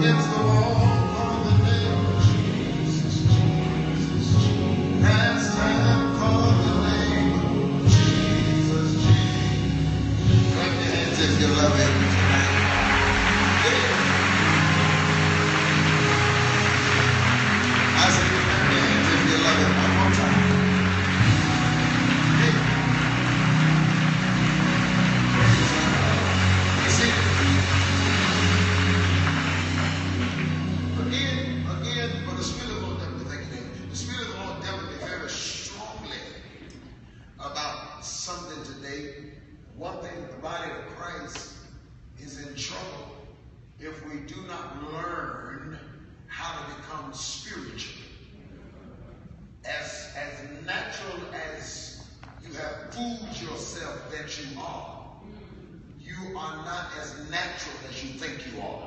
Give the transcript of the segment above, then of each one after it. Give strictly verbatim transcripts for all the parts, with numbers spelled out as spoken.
against the wall, call the name of Jesus, Jesus, Jesus. Last time, call the name of Jesus, Jesus. Clap your hands if you love him tonight. I said, clap your hands if you love him one more time. One thing, the body of Christ is in trouble if we do not learn how to become spiritual. As, as natural as you have fooled yourself that you are, you are not as natural as you think you are.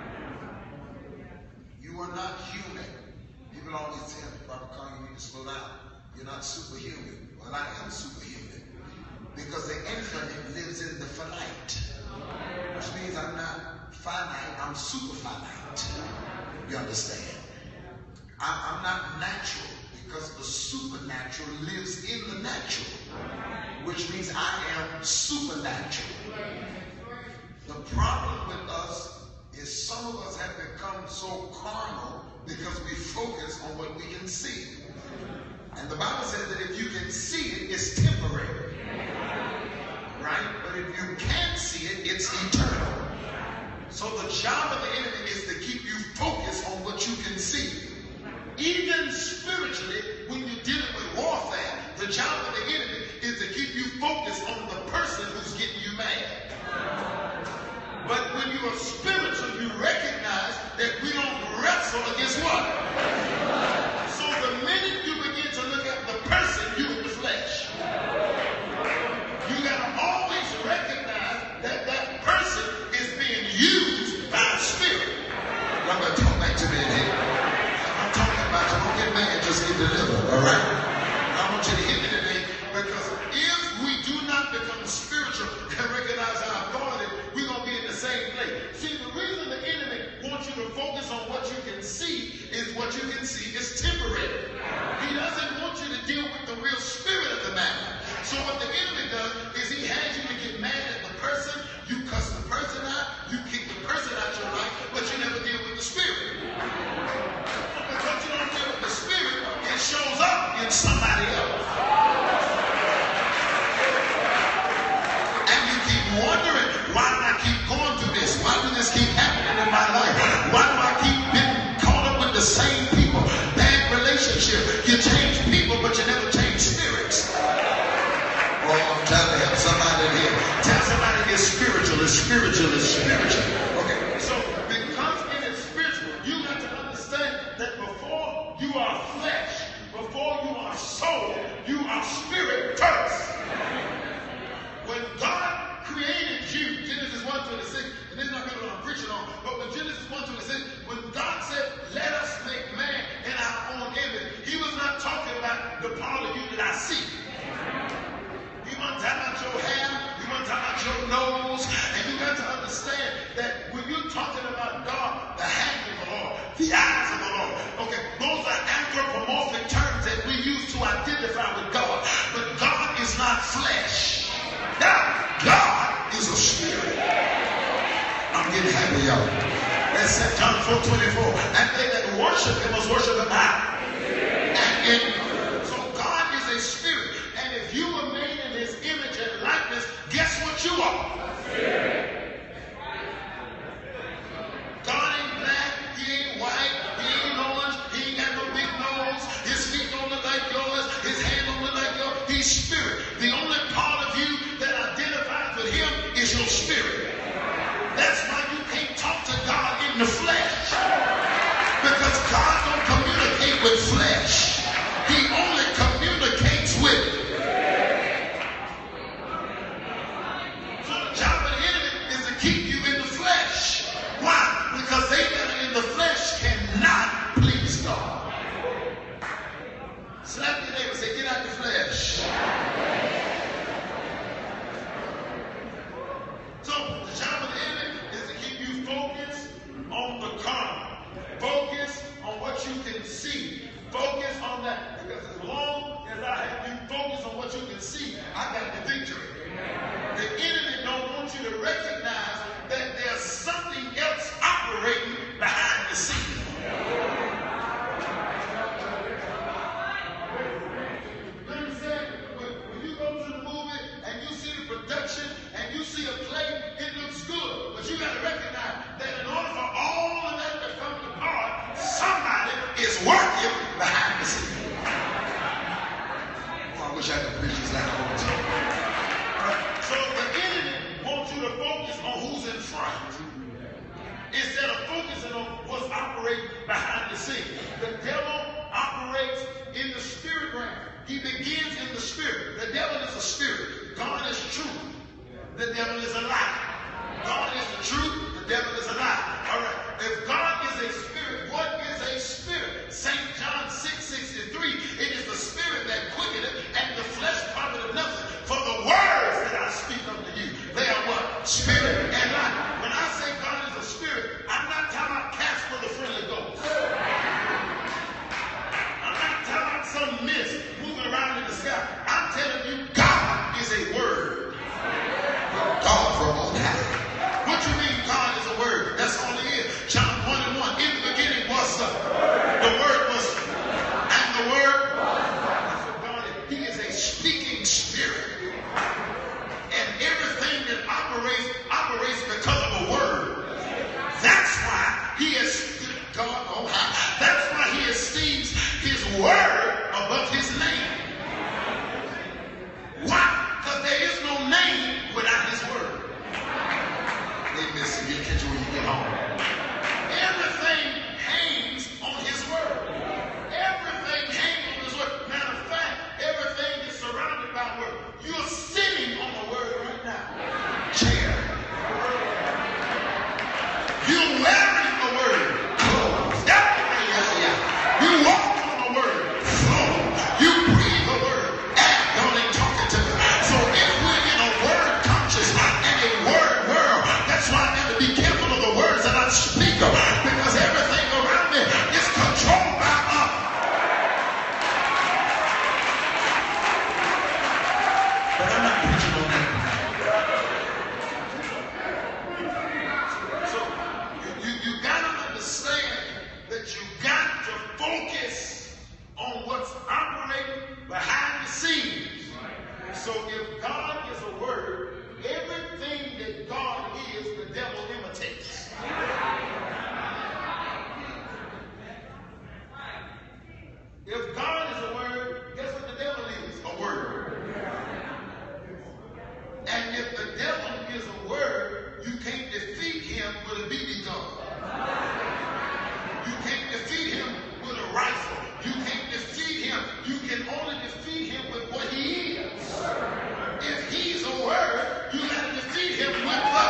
You are not human. People always tell me, Barcourt, you need to slow down. You're not superhuman. Well, I am superhuman. Because the infinite lives in the finite. Which means I'm not finite, I'm super finite. You understand? I'm, I'm not natural because the supernatural lives in the natural. Which means I am supernatural. The problem with us is some of us have become so carnal because we focus on what we can see. And the Bible says that if you can see it, it's temporary. Right? But if you can't see it, it's eternal. So the job of the enemy is to keep you focused on what you can see. Even spiritually, when you're dealing with warfare, the job of the enemy is to keep you focused on the person who's getting you mad. But when you are spiritual, you recognize that we don't wrestle against what? So the minute you begin to look at the person, you in the flesh. You got to always recognize that that person is being used by the Spirit. I'm going to talk back to me in here. I'm talking about you. Don't get mad, just get delivered, all right? I want you to hear me today, because if we do not become spiritual and recognize our authority, we're going to be in the same place. See, the reason the enemy wants you to focus on what you can see is what you can see is temporary. He doesn't want you to deal with the real spirit of the matter. So what the enemy does is he has you to get mad at the person, you cuss the person out, you kick the person out your life, but you never deal with the spirit. Because you don't deal with the spirit, it shows up in somebody else. And you keep wondering, why do I keep going through this? Why does this keep happening in my life? Why do I keep being caught up with the same people? Bad relationship. You change people, but you never change spirits. Oh, I'm trying to help somebody here. Tell somebody it's spiritual, it's spiritual, it's spiritual. Okay, so because it is spiritual, you got to understand that before you are flesh, before you are soul, you are spirit first. When God created you, Genesis one twenty-six, and this is not really what I'm preaching on, but when Genesis one twenty-six, when God said, let us make man in our own image, he was not talking about the part of you that I see. You want to talk about your hair, you want to talk about your nose, and you got to understand that when you're talking about God, the hand of the Lord, the eyes of the Lord, okay, those are anthropomorphic terms that we use to identify with God. But God is not flesh. Now, God is a spirit. I'm getting happy, y'all. That's Saint John four twenty-four. And they that worship him must worship him out. And in so God is a spirit. And if you were made in his image and likeness, guess what you are? God ain't black, he ain't white, he ain't orange, he ain't got no big nose, his feet don't look like yours, his hand don't look like yours, he's spirit. The only part of you that identifies with him is your spirit. That's why you can't talk to God in the flesh. Because God don't communicate with flesh. He only communicates with. So the job of the enemy is to keep you in the flesh. Why? Because they that are in the flesh cannot please God. Slap your neighbor and say, get out the flesh. So the job of the enemy is to keep you focused on the carnal. the devil is a lie. God is the truth, the devil is a lie. All right. If God is a spirit, what is a spirit? Saint John six sixty-three, it is the spirit that quickeneth, and the flesh profiteth nothing. For the words that I speak unto you, they are what? Spirit and life. When I say God is a spirit, I'm not talking about Casper the Friendly Ghost. I'm not talking about some mist moving around in the sky. I'm telling you, God is a word. God from on high. What you mean God is a word? That's all it is. John one and one. In the beginning was the word. The word was, and the word was God. He is a speaking spirit. And everything that operates, operates because of a word. That's why he is God on high. That's why he esteems his word above his name. Why? Because there is no name without his word. They miss it. You'll catch it when you get home. Everything hangs on his word. Everything hangs on his word. Matter of fact, everything is surrounded by word. You're sitting on the word right now. Chair. You're wearing the word. Clothes. Yeah, yeah, yeah. You walk on the word. Flow. You breathe the word. Act. Y'all ain't talking to me. So if we're in a word conscious and a word world, that's why I have to be careful of the words that I speak of, because everything around me is controlled by us. But I'm not preaching on that. So you, you, you got to understand that you got to focus on what's operating behind the scenes. So if God is a word, everything that God is, the devil imitates. If God is a word, guess what the devil is? A word. And if the devil is a word, you can't defeat him with a B B gun. You can't defeat him with a rifle. You can't defeat him. You can only defeat him with what he is. If he's a word, you got to defeat him with the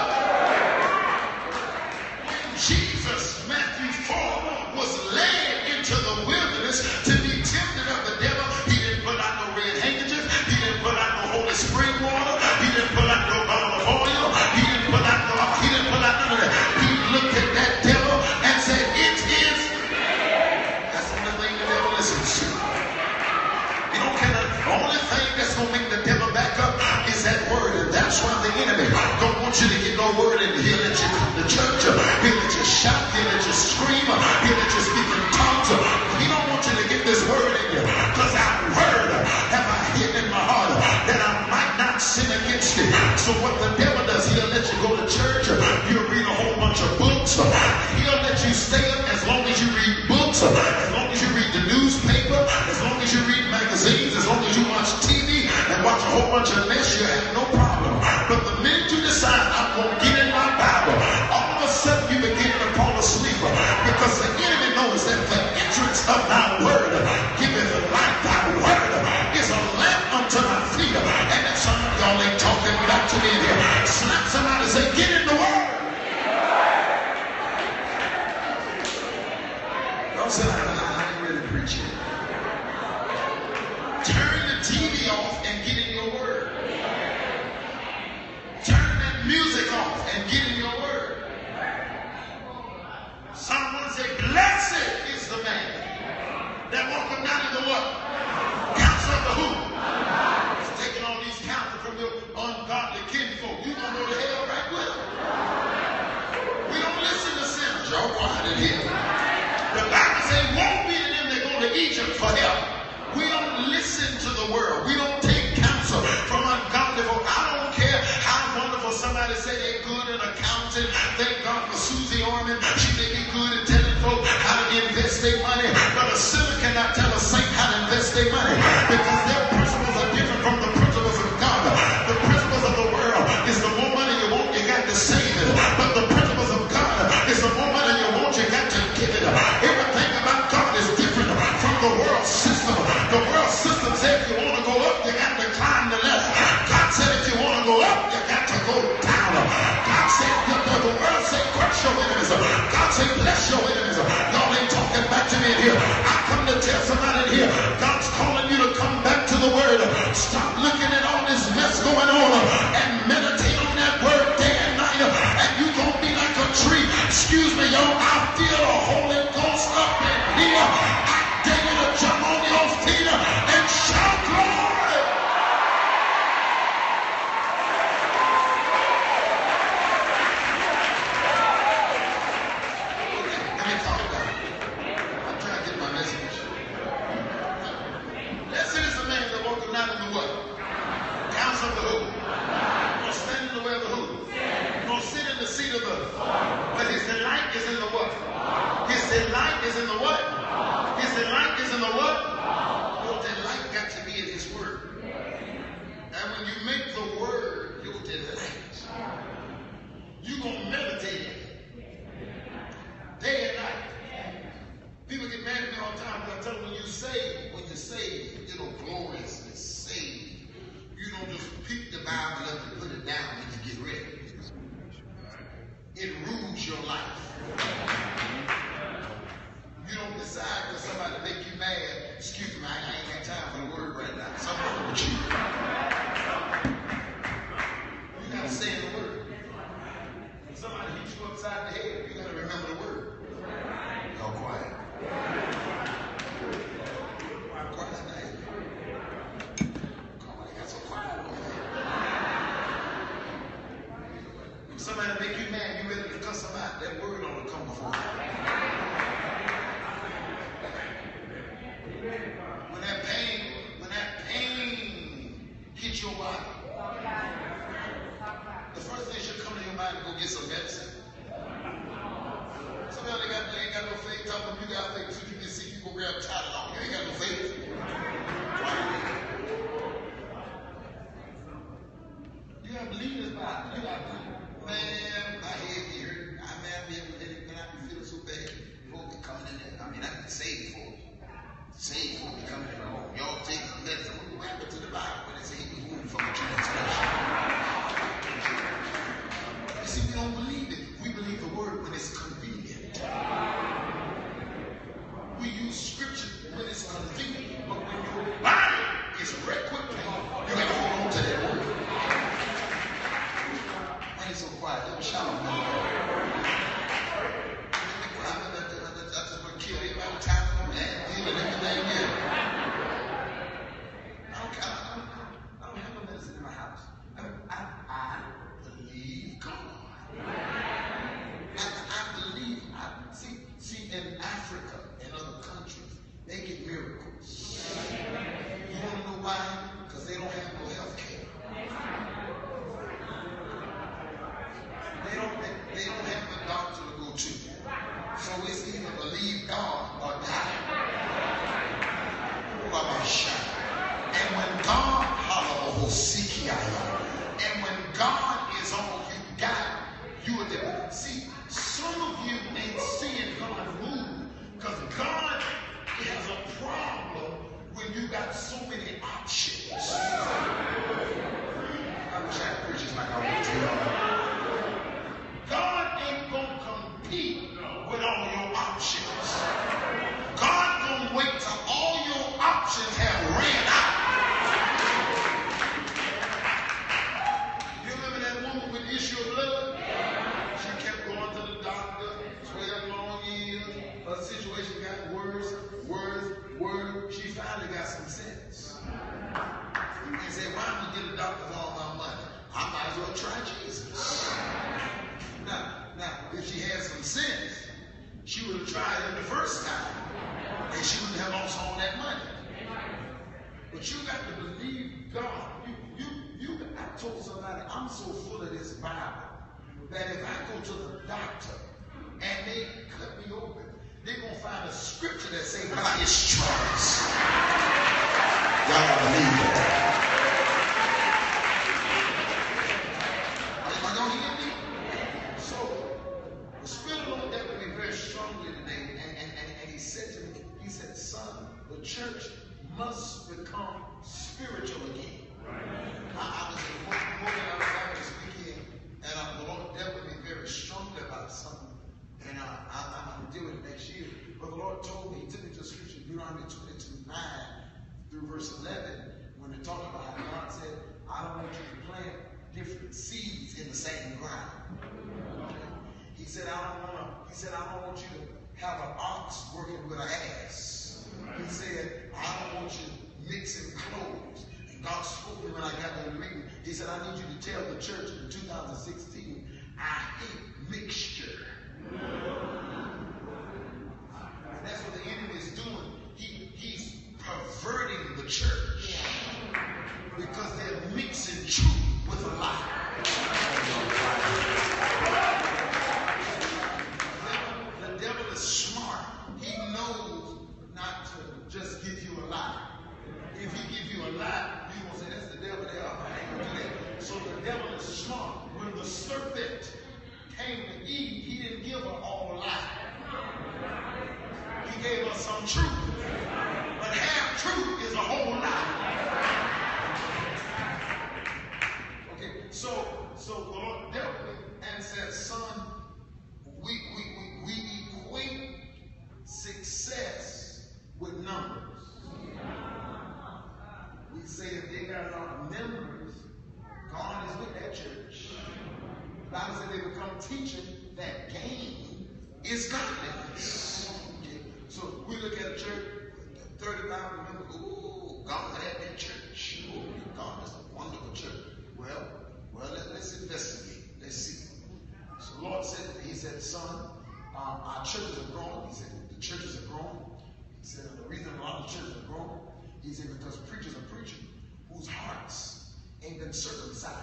When Jesus, Matthew four, was led into the wilderness to be tempted of the devil, he didn't put out no red handkerchief. He didn't put out no holy spring water. He didn't put out no bottle of oil. He didn't put out no, he didn't put out none of that. He looked at that devil and said, it is. That's the only thing the devil listens to. You don't care. The only thing that's going to make the devil back up is that word. And that's why the enemy don't want you to get no word in. He'll let you come to church. He'll let you shout. He'll let you scream. He'll let you speak in tongues. He don't want you to get this word in you. Because our word have I hidden in my heart that I might not sin against it. So what the devil does, he'll let you go to church. You'll read a whole bunch of books. He'll let you stay up as long as you read books. As long as you read the newspaper. As long as you read magazines. As long as you watch T V and watch a whole bunch of mess, you have no problem. But the minute you decide I'm going to get in my Bible, all of a sudden you begin to fall asleep, because the enemy knows that the entrance of thy word giveth life. Thy word is a lamp unto my feet. And if some of y'all ain't talking back to me in here, slap somebody and say, get in the word. Don't say, I ain't really preaching. Turn the T V off and get in your word. Turn that music off and get in your word. Someone say, blessed is the man that walketh not in the what? Counsel of the who? It's taking all these counsel from your ungodly kinfolk. You gonna go to hell right with them. We don't listen to sinners. Y'all quiet in here. The Bible says, won't be to them that go to Egypt for help. We don't listen to the world. We don't take counsel from ungodly folk. I don't care how wonderful somebody say they're good in accounting. Thank God for Susie Orman. She may be good at telling folk how to invest their money. But a sinner cannot tell a saint how to invest their money, because their principles are different from the principles of God. The principles of the world is the more money you want, you got to save it. But the principles of God is the more money you want, you got to give it. Everything about God is different from the world system. The world system said if you want to go up, you got to climb the ladder. God said if you want to go up, you got to go your enemies. God say, bless your enemies. Y'all ain't talking back to me in here. I come to tell somebody in here, God's calling you to come back to the word. Stop looking at all this mess going on and meditate on that word day and night. And you're going to be like a tree. Excuse me, y'all. I feel the Holy Ghost up in here. I dare you to jump on your feet and shout glory. Something I, I'm going to deal with it next year. But the Lord told me, he took me to the scripture, Deuteronomy twenty-two nine through verse eleven, when they talk about how God said, I don't want you to plant different seeds in the same ground. He said, I don't want to, he said, I don't want you to have an ox working with an ass. He said, I don't want you mixing clothes. And God spoke to me when I got there to meeting. He said, I need you to tell the church in two thousand sixteen, I hate mixture. And that's what the enemy is doing. He, he's perverting the church because they're mixing truth with a lie. The devil is smart. He knows not to just give you a lie. If he gives you a lie, you're going to say, that's the devil there. I ain't going to do that. So the devil is smart. When the serpent came to Eve, he didn't give her all a lie. He gave her some truth. But half truth is a whole lie. Okay, so so the Lord dealt with me and said, son, we we we, we equate success with numbers. We say if they got a lot of members, God is with that church. The Bible said they become teaching that gain is godliness. Okay. So we look at a church, thirty thousand members, ooh, God had that church. Ooh, God is a wonderful church. Well, well, let, let's investigate. Let's see. So the Lord said, he said, son, um, our churches are growing. He said, the churches are growing. He said, the reason a lot of churches are growing, he said, because preachers are preaching whose hearts ain't been circumcised.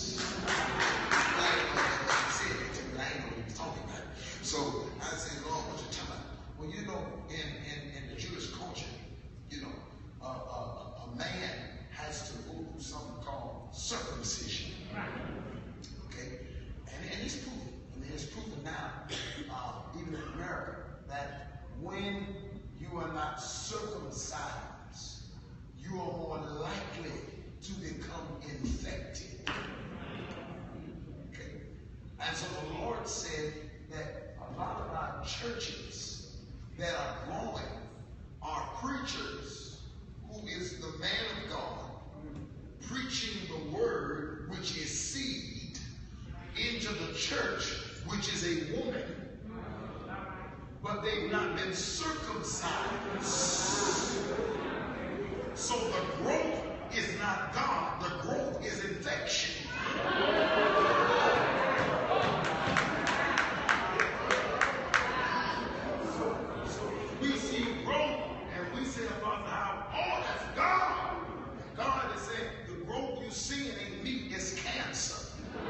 I didn't know that he said it to me. I didn't know what he was talking about. So I said, Lord, what you talking about? Well, you know, in, in, in the Jewish culture, you know, uh, uh, a man has to go through something called circumcision. Okay? And, and it's proven. I mean, it's proven now, uh, even in America, that when you are not circumcised, you are more likely to become infected. Okay? And so the Lord said that a lot of our churches that are growing are preachers who is the man of God preaching the word, which is seed, into the church, which is a woman, but they've not been circumcised. So the growth is not God, the growth is infection. So, so we see growth and we say about how, oh, that's God. God is saying the growth you see in me is cancer.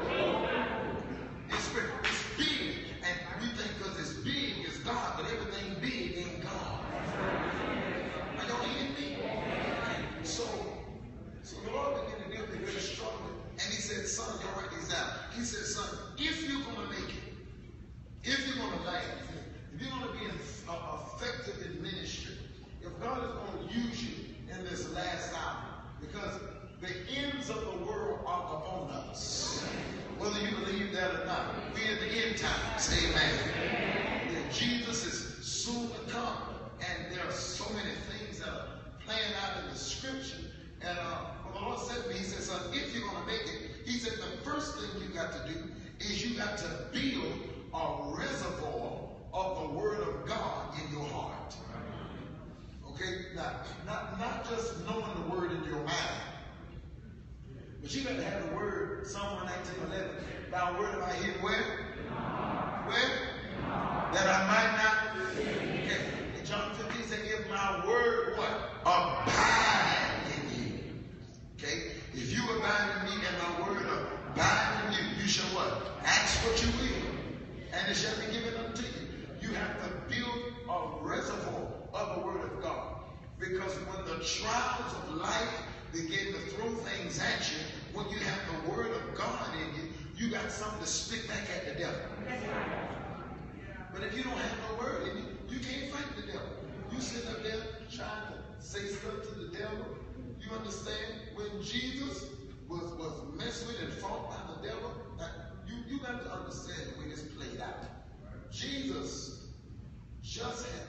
It's, it's big, and we think because it's big is God, but everything big ain't God. Are y'all hearing me? So, so the Lord began to deal with me very strongly, and he said, son, y'all write these down. He said, son, if you're going to make it, if you're going to last, if you're going to be in, uh, effective in ministry, if God is going to use you in this last hour, because the ends of the world are upon us. Whether you believe that or not, we're at the end times. Amen. Yeah, Jesus is soon to come, and there are so many things that are playing out in the scripture. And uh, when the Lord said to me, he said, son, if you're going to make it, he said, the first thing you got to do is you got to build a reservoir of the word of God in your heart. Okay? Now, not, not just knowing the word in your mind, but you got to have the word, Psalm one nineteen eleven, thy word have I hid where? Where? That I might not. Okay. In John fifteen said, if my word what? Abide in you. Okay? If you abide in me and my word abide in you, you shall what? Ask what you will, and it shall be given unto you. You have to build a reservoir of the word of God. Because when the trials of life begin to throw things at you, when you have the word of God in you, you got something to spit back at the devil. But if you don't have no word in you, you can't fight the devil. You sitting up there trying to say stuff to the devil. You understand? When Jesus was, was messed with and fought by the devil, you, you got to understand the way this played out. Jesus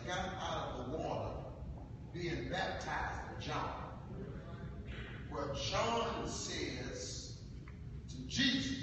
got out of the water being baptized by John, well, John says to Jesus,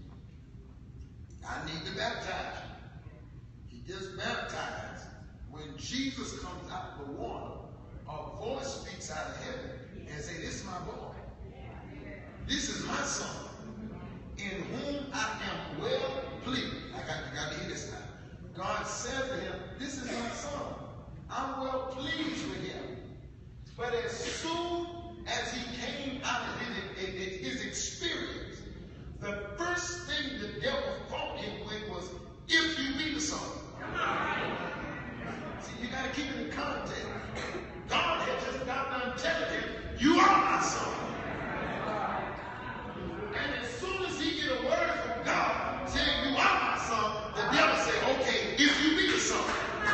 I need to baptize you. He gets baptized. When Jesus comes out of the water, a voice speaks out of heaven and says, this is my boy. This is my son, in whom I am well pleased. I got, I got to hear this now. God said to him, this is my son. I'm well pleased with him. But as soon as he came out of his, his experience, the first thing the devil fought him with was, if you be the son. See, you got to keep it in context. God had just got done telling him, you are my son. And as soon as he get a word from God saying, you are my son, the devil say, okay, if you be the son.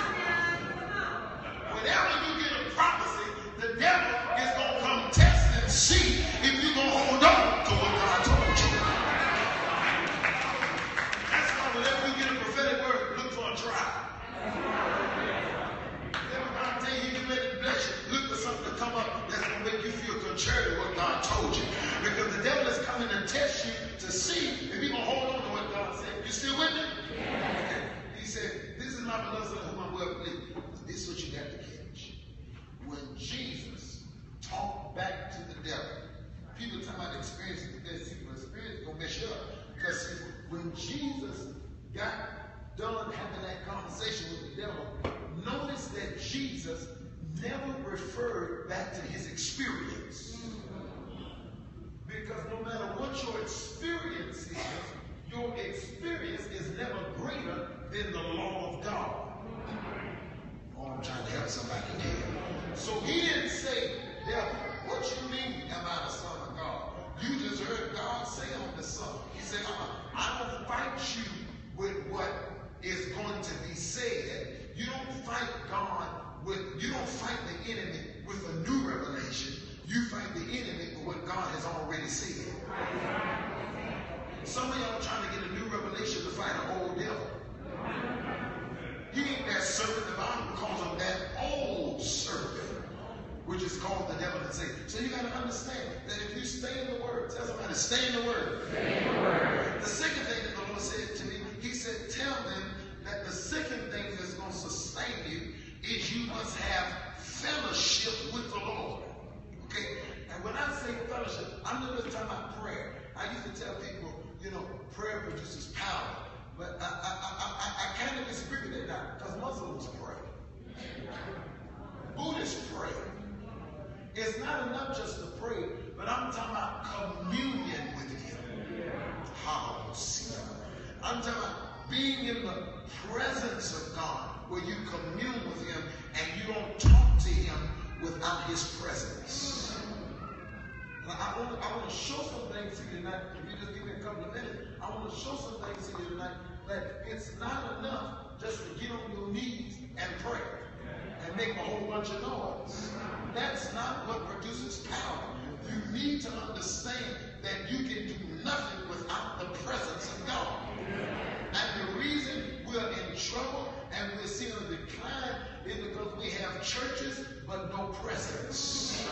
Whenever you get a prophecy, the devil is going to come test and see if you're going to hold on to what God told you. That's why whenever you get a prophetic word, look for a trial. Whenever God tell you, you ready to bless you, look for something to come up that's going to make you feel contrary to what God told you. Because the devil is coming to test you to see if you're going to hold on to what God said. You still with me? Okay. He said, this is my beloved son whom I'm well pleased. This is what you got to catch. When Jesus talked back to the devil, people talking about experiences, because people experience going to mess you up. Because when Jesus got done having that conversation with the devil, notice that Jesus never referred back to his experience. Because no matter what your experience is, your experience is never greater than the law of God. Oh, I'm trying to help somebody here. So he didn't say, devil, what you mean am I the son of God? You just heard God say I'm the son. He said, I don't fight you with what is going to be said. You don't fight God with, you don't fight the enemy with a new revelation. You fight the enemy with what God has already said. Some of y'all trying to get a new revelation to fight an old devil. He ain't that serpent. The Bible calls him that old serpent, which is called the devil and Satan. So you got to understand that if you stay in the Word, tell somebody, stay in the Word. Stay in the Word. The second thing that the Lord said to me, he said, tell them that the second thing that's going to sustain you is you must have fellowship with the Lord. Okay? And when I say fellowship, I'm not just talking about prayer. I used to tell people, you know, prayer produces power. But I, I, I, I, I kind of disagree with that now, because Muslims pray. Buddhists pray. It's not enough just to pray, but I'm talking about communion with him. Hallelujah. I'm talking about being in the presence of God, where you commune with him and you don't talk to him without his presence. Now, I want, I want to show some things to you tonight. If you just give me a couple of minutes, I want to show some things to you tonight that it's not enough just to get on your knees and pray and make a whole bunch of noise. That's not what produces power. You need to understand that you can do nothing without the presence of God. And the reason we're in trouble and we're seeing a decline is because we have churches but no presence.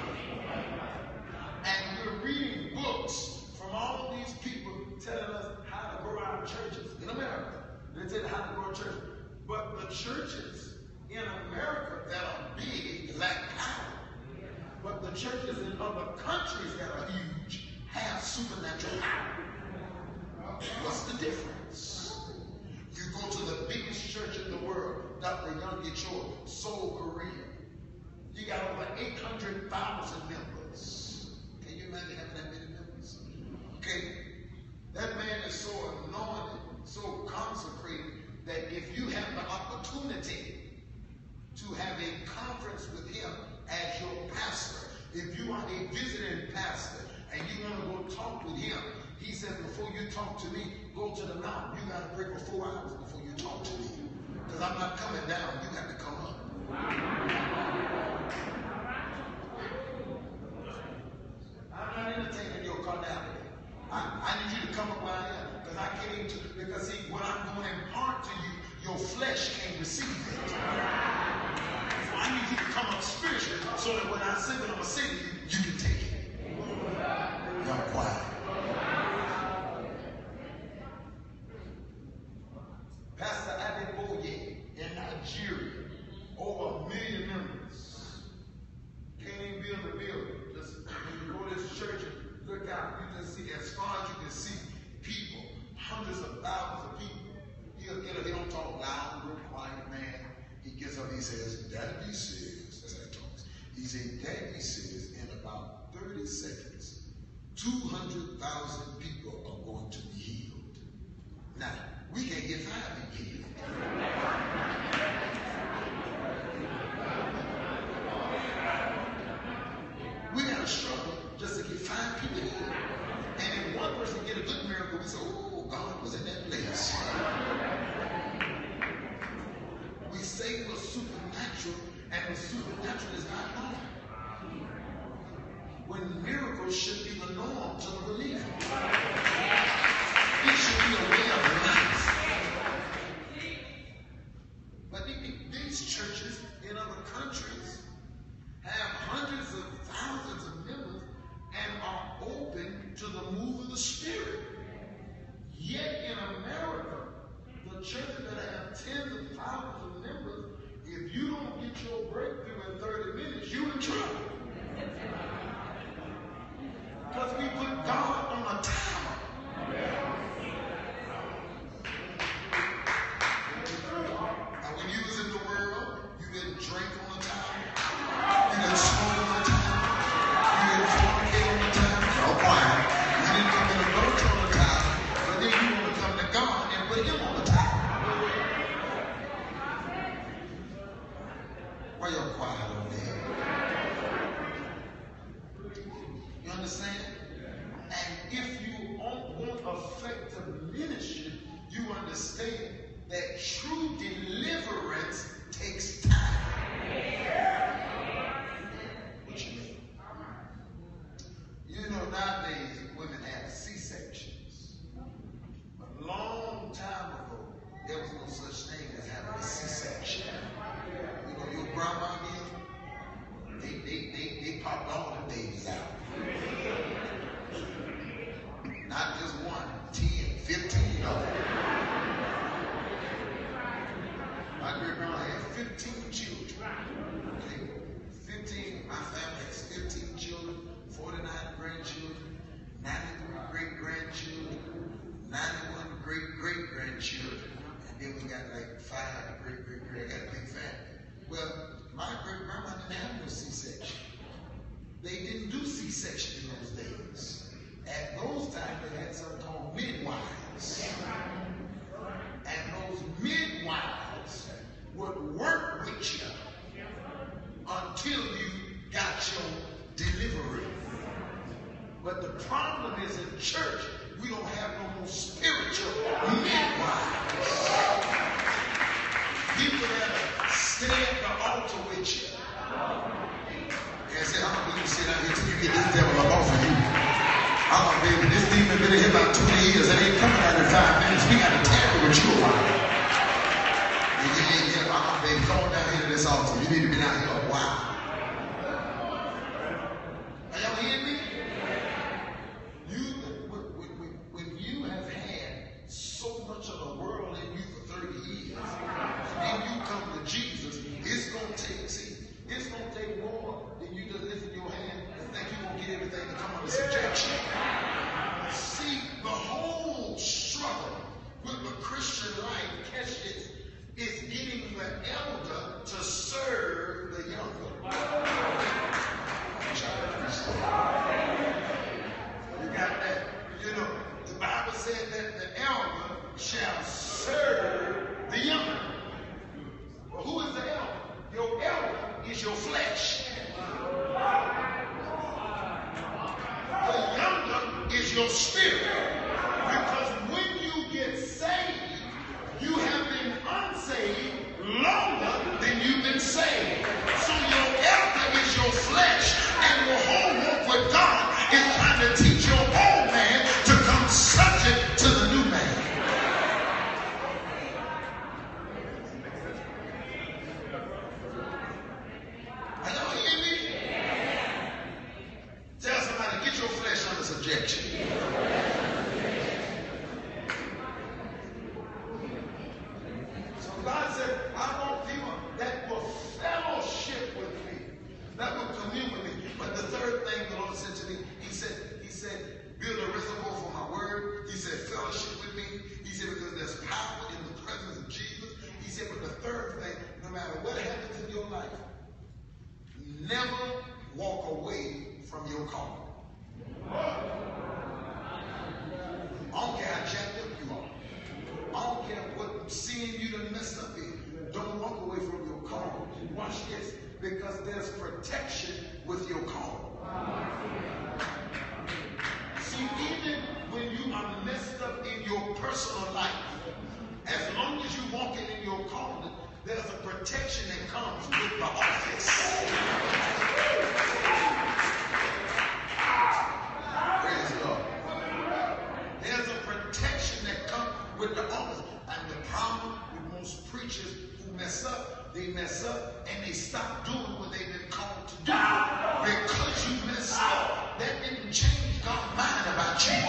And we're reading books from all of these people telling us how to grow our churches in America. They tell you how to grow a church. But the churches in America that are big lack power. But the churches in other countries that are huge have supernatural power. What's the difference? You go to the biggest church in the world, Doctor Young Cho, Seoul, Korea. You got over eight hundred thousand members. Can you imagine having that many members? Okay. That man is so anointed, so consecrated, that if you have the opportunity to have a conference with him as your pastor, if you are a visiting pastor and you want to go talk with him, he said, before you talk to me, go to the mountain. You got to pray for four hours before you talk to me. Because I'm not coming down. You got to come up. I'm not entertaining your carnality. I, I need you to come up where I am. Because I came to, because see, what I'm going to impart to you, your flesh can't receive it. so that when I say what I'm going to say to you, you can take it. Y'all quiet. Pastor Adeboye in Nigeria, over a million members. Can't even build a building. Just when you go to this church and look out, you just see, as far as you can see, people, hundreds of thousands of people. He'll get up, he don't talk loud, real quiet, man. He gets up, he says, Daddy says, that's how he talks. He said, Daddy says, in about thirty seconds, two hundred thousand people are going to be healed. Now, we can't get five people healed. We got to struggle just to get five people healed. And if one person get a good miracle, we say, oh, God was in that place. We say we're supernatural, and the supernatural is not normal. When miracles should be the norm to the believer. It should be a way of life. But these churches in other countries have hundreds of thousands of members and are open to the move of the Spirit. Yet in America, the churches that have tens of thousands of members, if you don't get your breakthrough in thirty minutes, you're in trouble. Because we put God on a timer. And when you was in the world, you didn't drink on a timer. You didn't smoke on a timer. You didn't fornicate on a timer. No quiet. You didn't come in the church on a timer. But then you want to come to God and put him on a timer. Why y'all quiet over there? You understand? And if you want effective ministry, you understand that true deliverance takes time. What you mean? You know, nowadays women have C-sections. A long time ago, there was no such thing as having a C-section. You know, your grandma did, they, they, they, they popped all the babies out. Not just one, ten, fifteen of them. My great grandma had fifteen children. Okay? fifteen, my family has fifteen children, forty-nine grandchildren, ninety-three great grandchildren, ninety-one great great grandchildren, and then we got like five great great great. I got a big family. Well, my great grandma didn't have no C-section. They didn't do C-section in those days. At those times, they had something called midwives. And those midwives would work with you until you got your delivery. But the problem is in church, we don't have no more spiritual midwives. People that stay at the altar with you. And say, I'm going to sit down here till you get this devil up off of you. I'm going to baby, this demon been here about twenty years. It ain't coming out in five minutes. We got to tamper with you a while. Yeah, yeah, yeah. I'm going to baby, come on down here to this altar. You need to be down here a while. Are y'all hearing me? You, when, when, when you have had so much of the world in you for thirty years, and you come to Jesus, it's going to take, see, it's going to take more than you just lift your hand and think you're going to get everything to come under subjection. See, the whole struggle with the Christian life, catch this, is getting the elder to serve the younger. You got that? You know, the Bible said that the elder shall serve the younger. Well, who is the elder? Your elder is your flesh. The younger is your spirit. Because when you get saved, you have been unsaved longer than you've been saved. So your elder is your flesh, and your whole walk with God is trying to teach your old man to come subject to the new man. Are y'all hearing me? calling. I don't care how jacked up you are. I don't care what sin you done messed up in. Don't walk away from your call. Watch this. Because there's protection with your call. See, even when you are messed up in your personal life, as long as you're walking in your calling, there's a protection that comes with the office. Praise God. There's a protection that comes with the office. And the problem with most preachers who mess up, they mess up and they stop doing what they've been called to do. Because you messed up, that didn't change God's mind about you.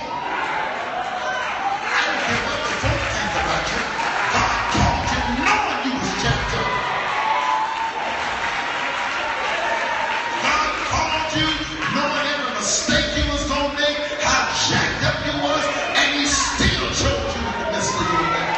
I don't care what the folk think about you. God called you knowing you was jacked up. God called you knowing every mistake you was going to make, how jacked up you was, and he still chose you in the midst of your life.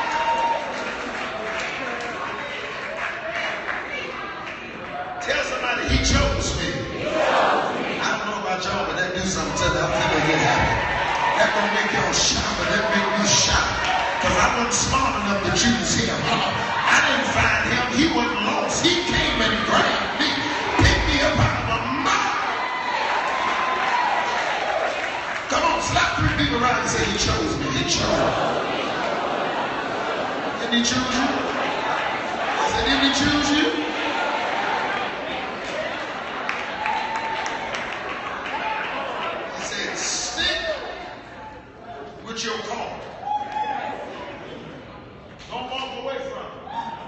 Tell somebody, he chose me. He chose me. I don't know about y'all, but that do something to me. I'm going to get happy. That don't make y'all shout, but that make me shout. Because I wasn't smart enough to choose him. Uh, I didn't find him. He wasn't lost. He came and grabbed me, picked me up out of the mouth. Come on, slap three people around and say, he chose me. He chose me. Didn't he choose you? I said, didn't he choose you? With your call. Don't walk away from it.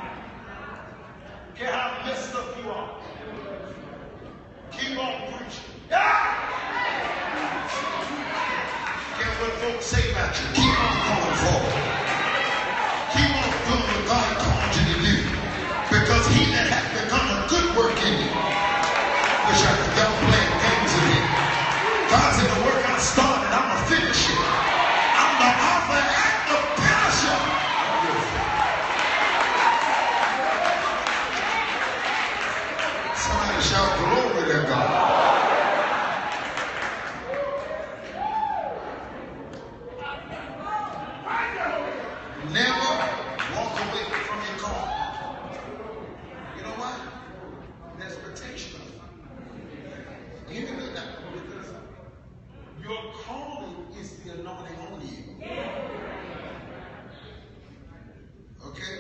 Care how messed up you are. Keep on preaching. Care what folks say about you. Keep on going forward. Keep on doing what God called you to do. Because he that hath begun a good work in you. Wish I could go playing games with him. God said the work I started, I'm going to finish it. The author and the finisher. Somebody shout glory to God. Never walk away from your call. You know why? There's protection. You can do that. Your calling is the anointing on you. Okay?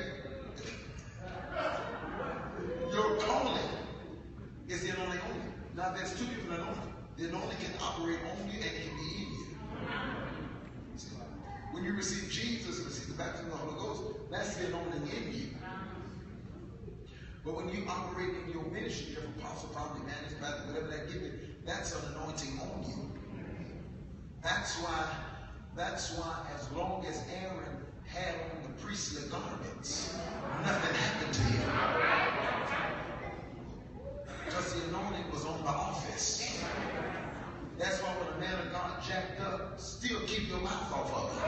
Your calling is the anointing on you. Now there's two different anointings. The anointing can operate on you and it can be in you. See, when you receive Jesus, receive the baptism of the Holy Ghost, that's the anointing in you. But when you operate in your ministry, your apostle, prophet, evangelist, pastor, whatever that gives you, that's an anointing on you. That's why, that's why as long as Aaron had on the priestly garments, nothing happened to him. Because the anointing was on the office. That's why when a man of God jacked up, still keep your mouth off of it.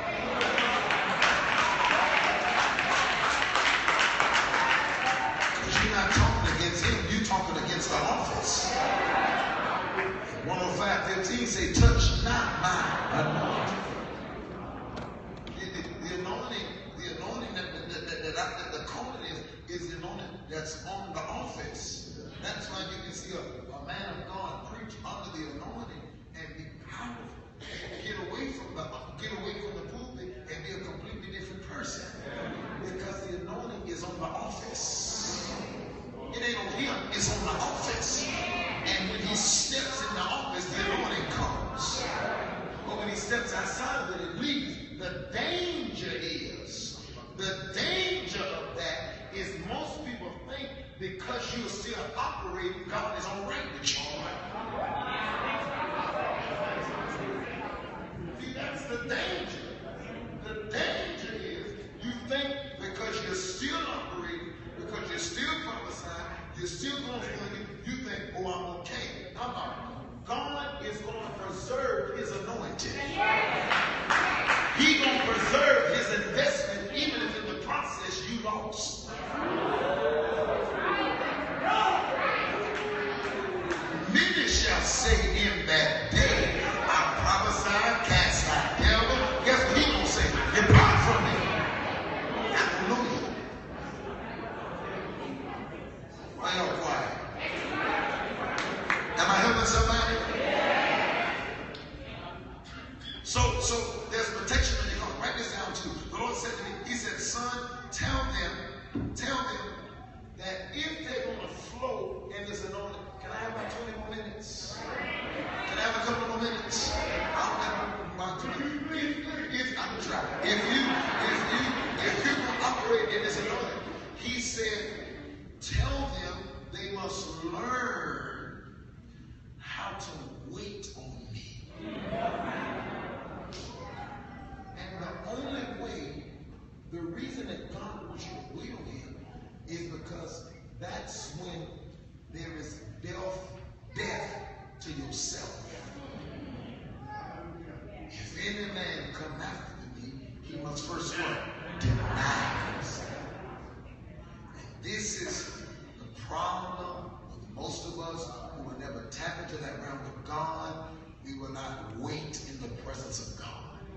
Because you're not talking against him, you're talking against the office. one oh five fifteen say, touch not my anointing. The, the, the anointing, the anointing that, that, that, that, I, that the calling is, is the anointing that's on the office. That's why you can see a, a man of God preach under the anointing and be powerful. Get away from the get away from the pulpit and be a completely different person. Because the anointing is on the office. It ain't on him, it's on the office. And when he steps in the office, the anointing comes. But when he steps outside of it, it leaves. The danger is, the danger of that is most people think because you're still operating, God is all right with you. See, that's the danger. The danger is you think because you're still operating, because you're still prophesying, you're still going through it, you think, oh, I'm okay. Uh-uh. God is going to preserve his anointing. He's going to preserve his investment even if in the process you lost. Many shall say in that Why y'all quiet? Am I helping somebody? So, so there's protection in your heart. Write this down too. The Lord said to me, He said, son, tell them, tell them that if they're going to flow in this anointing, can I have about twenty more minutes? Can I have a couple more minutes? I don't have about twenty. If, if I'm trying. If you, if you, if you're going to operate in this anointing, He said, tell them they must learn how to wait on me. And the only way, the reason that God wants you to wait on Him is because that's when there is death, death to yourself. If any man come after me, he must first what? Deny himself. And this is the problem with most of us who will never tap into that realm with God. We will not wait in the presence of God.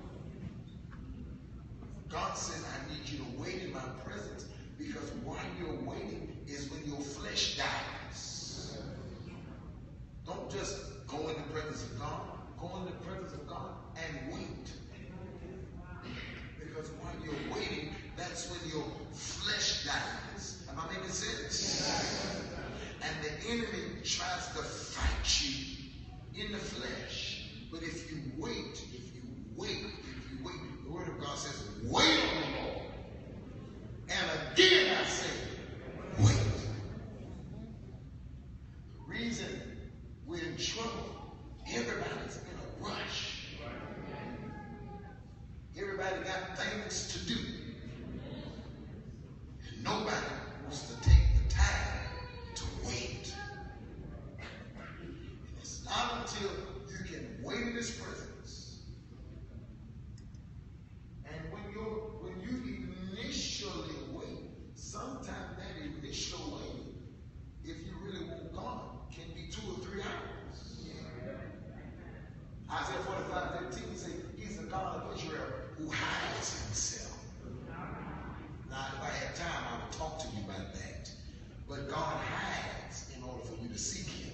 God said, I need you to wait in my presence, because while you're waiting is when your flesh dies. Don't just go in the presence of God. Go in the presence of God and wait. Because while you're waiting, that's when your flesh dies. Am I making sense? And the enemy tries to fight you in the flesh. But if you wait, if you wait, if you wait, the Word of God says, wait on the Lord. And again I say, wait. The reason we're in trouble, everybody's in a rush. Everybody got things to do. And nobody wants to take the time to wait. And it's not until you can wait in His presence. And when you're when you initially wait, sometimes that initial wait, if you really want God, can be two or three hours. Isaiah forty-five fifteen says, He's the God of Israel who hides Himself. Now, if I had time, I would talk to you about that. But God hides in order for you to seek Him.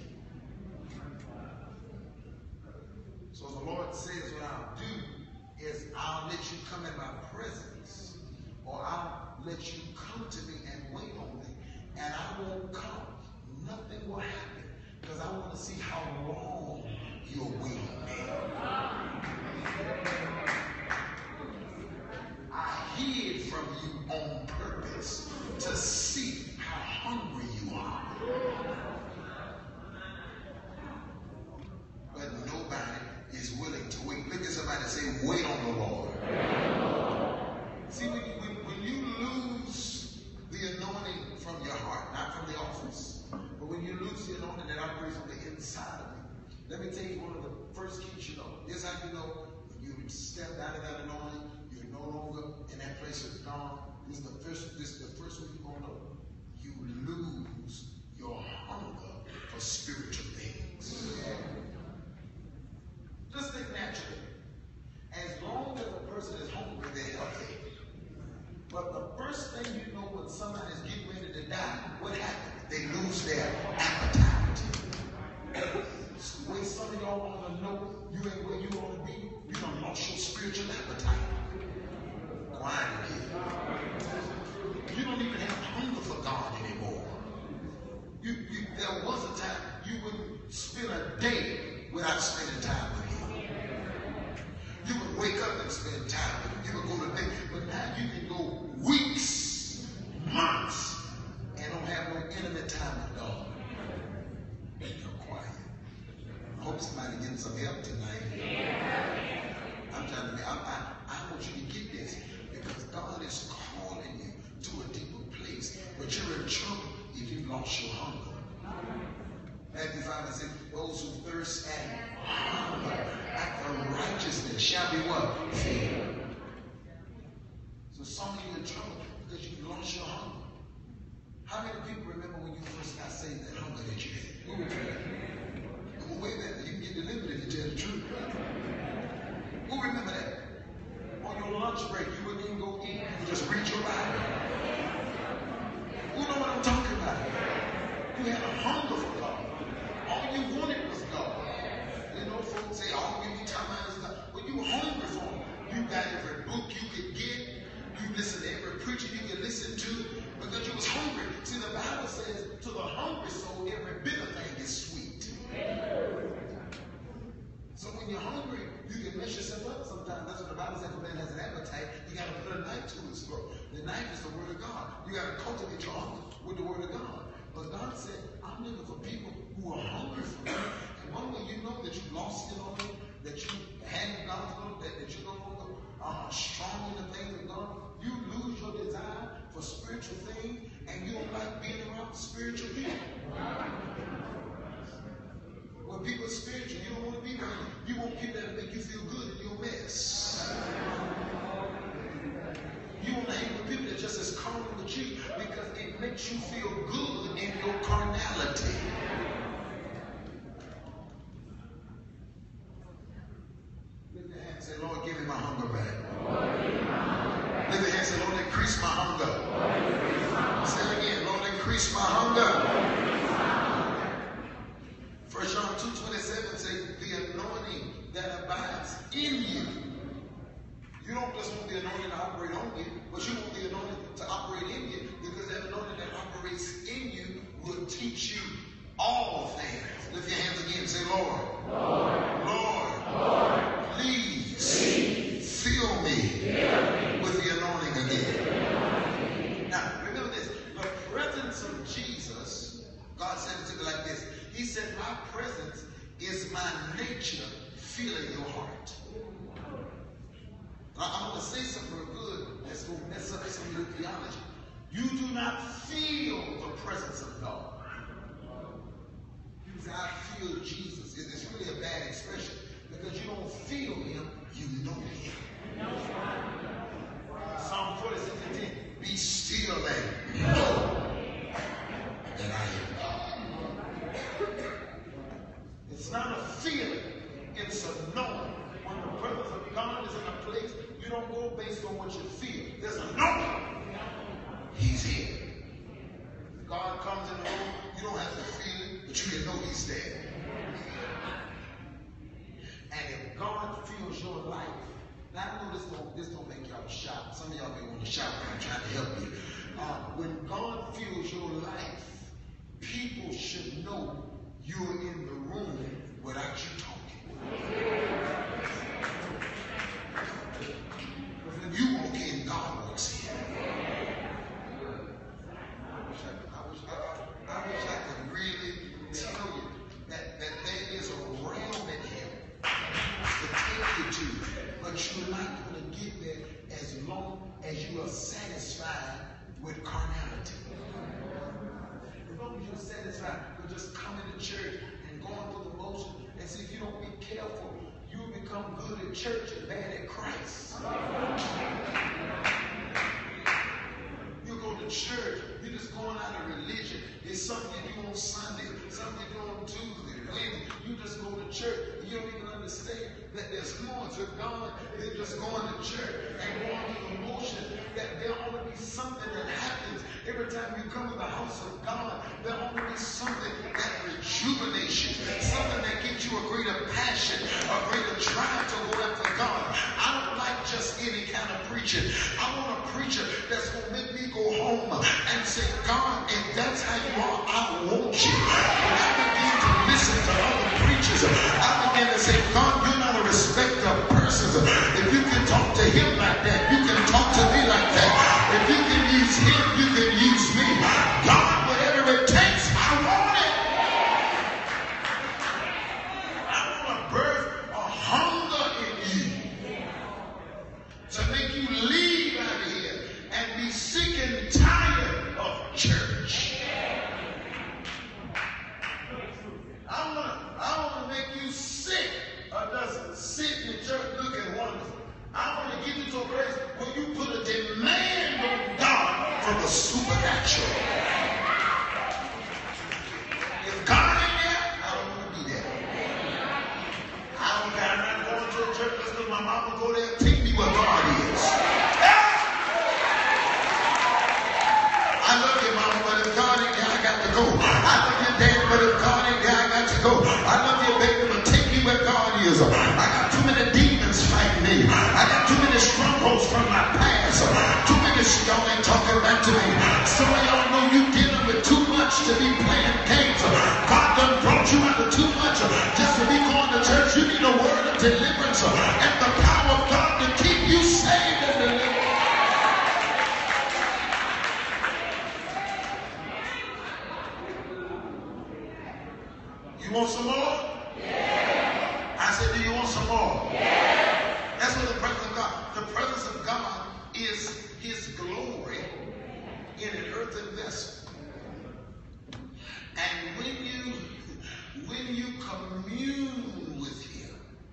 So the Lord says, what I'll do is I'll let you come in my presence, or I'll let you come to me and wait on me. And I won't come. Nothing will happen, because I want to see how long you're waiting. I hid from you on purpose to see how hungry you are. But nobody is willing to wait. Look at somebody and say, wait on the Lord. See, when you, when, when you lose the anointing from your heart, not from the office, but when you lose the anointing that operates on the inside of you, let me tell you one of the first keys you know. Here's how you know when you step out of that anointing, you're no longer in that place of God. This is the first, this is the first way you're going to know. You lose your hunger for spiritual things. Just think naturally. As long as a person is hungry, they're healthy. But the first thing you know when somebody's getting ready to die, what happens? They lose their appetite. It's the way some of y'all want to know you ain't where you want to be. You done lost your spiritual appetite. Quiet again. You don't even have hunger for God anymore. You, you, there was a time you wouldn't spend a day without spending time with Him. You would wake up and spend time with Him. You would go to bed. But now you can go weeks, months, and don't have no intimate time with God. And you're quiet. I hope somebody getting some help tonight. I'm trying to, I, I, I want you to get this, because God is calling you to a deeper place. But you're in trouble if you've lost your hunger. Matthew five says, those who thirst and hunger after righteousness shall be what? Filled. So some of you in trouble because you've lost your hunger. How many people remember when you first got saved, that hunger that you had? Who remember that? Well, wait a minute, you can get delivered if you tell the truth. Who remember that? On your lunch break, you wouldn't even go eat. You just read your Bible. Who know what I'm talking about? had a hunger for God. All you wanted was God. You know, folks say, all you need time out is God. But you were hungry for him. You got every book you could get. You listen to every preacher you could listen to because you was hungry. See, the Bible says, to the hungry soul, every bitter thing is sweet. So when you're hungry, you can mess yourself up sometimes. That's what the Bible says. If a man has an appetite, you got to put a knife to his throat. The knife is the word of God. You got to cultivate your hunger with the word of God. But God said, I'm looking for people who are hungry for me. And one way you know that you lost it on me, that you hadn't gone through, that, that you no longer are strong in the things of God, you lose your desire for spiritual things, and you don't like being around spiritual people. When people are spiritual, you don't want to be around them. You want people that make you feel good in your mess. You want to hang with people that just as carnal with you because it makes you feel good in your carnality. Lift your hand and say, Lord, give me my hunger back. Lift your hand and say, Lord, increase my hunger. Say it again, Lord, increase my hunger. First John two twenty-seven says, the anointing that abides in you. You don't just want the anointing to operate on you, but you want the anointing to operate in you, because that anointing that operates in you will teach you all things. Lift your hands again and say, Lord, Lord, Lord, Lord please, please fill, me fill me with the anointing again. Now, remember this, the presence of Jesus, God said it to me like this. He said, my presence is my nature filling your heart. Now, I'm going to say something real good that's going to mess up some of your theology. You do not feel the presence of God. You say, I feel Jesus. It's really a bad expression because you don't feel him, you know him. Psalm forty-six and ten, be still and know that I am God. It's not a feeling, it's a knowing. When the presence of God is in a place, you don't go based on what you feel. There's a knowing. He's here. If God comes in the room, you don't have to feel it, but you can know he's there. And if God feels your life, now I know this don't, this don't make y'all shout. Some of y'all may want to shout when I'm trying to help you. Uh, when God feels your life, people should know you're in the room without you talking. But when you walk in, God walks in. I wish I, I, wish I, I wish I could really tell you that, that there is a realm in him to take you to, but you're not going to get there as long as you are satisfied with carnality. As long as you're satisfied with just coming to church and going through the motion, and see, if you don't be careful, you will become good at church and bad at Christ. You go to church, you're just going out of religion. It's something you do on Sunday, something you do on Tuesday, Wednesday. You just go to church, and you don't even understand that there's more to God than just going to church and going through the motion. That there ought to be something that happens every time you come to the house of God. There ought to be something that rejuvenates you, something that gives you a greater passion, a greater drive to go after God. I don't like just any kind of preaching. I want a preacher that's going to make me go home and say, God, if that's how you are, I want you. When I begin to listen to other preachers, I begin to say, God, you're not a respecter of persons. If you can talk to him like that, you can talk to me like that. If you can use him, you can use me. God, whatever it takes, I want it. I want to birth a hunger in you to make you leave out of here and be sick and tired of church. I want to I want to make you sick of just sitting in church looking wonderful. I want to get you to a I love you, Daddy, but if God ain't there, I got to go. I love you, baby, but take me where God is. I got too many demons fighting me. I got too many strongholds from my past. Too many, y'all ain't talking back to me. Some of y'all know you dealing with too much to be playing games. God done brought you out of too much just to be going to church. You need a word of deliverance and the power of God to keep you saved and delivered. You want some more? Yeah. I said, do you want some more? Yeah. That's what the presence of God. The presence of God is his glory in an earthen vessel. And when you when you commune with him,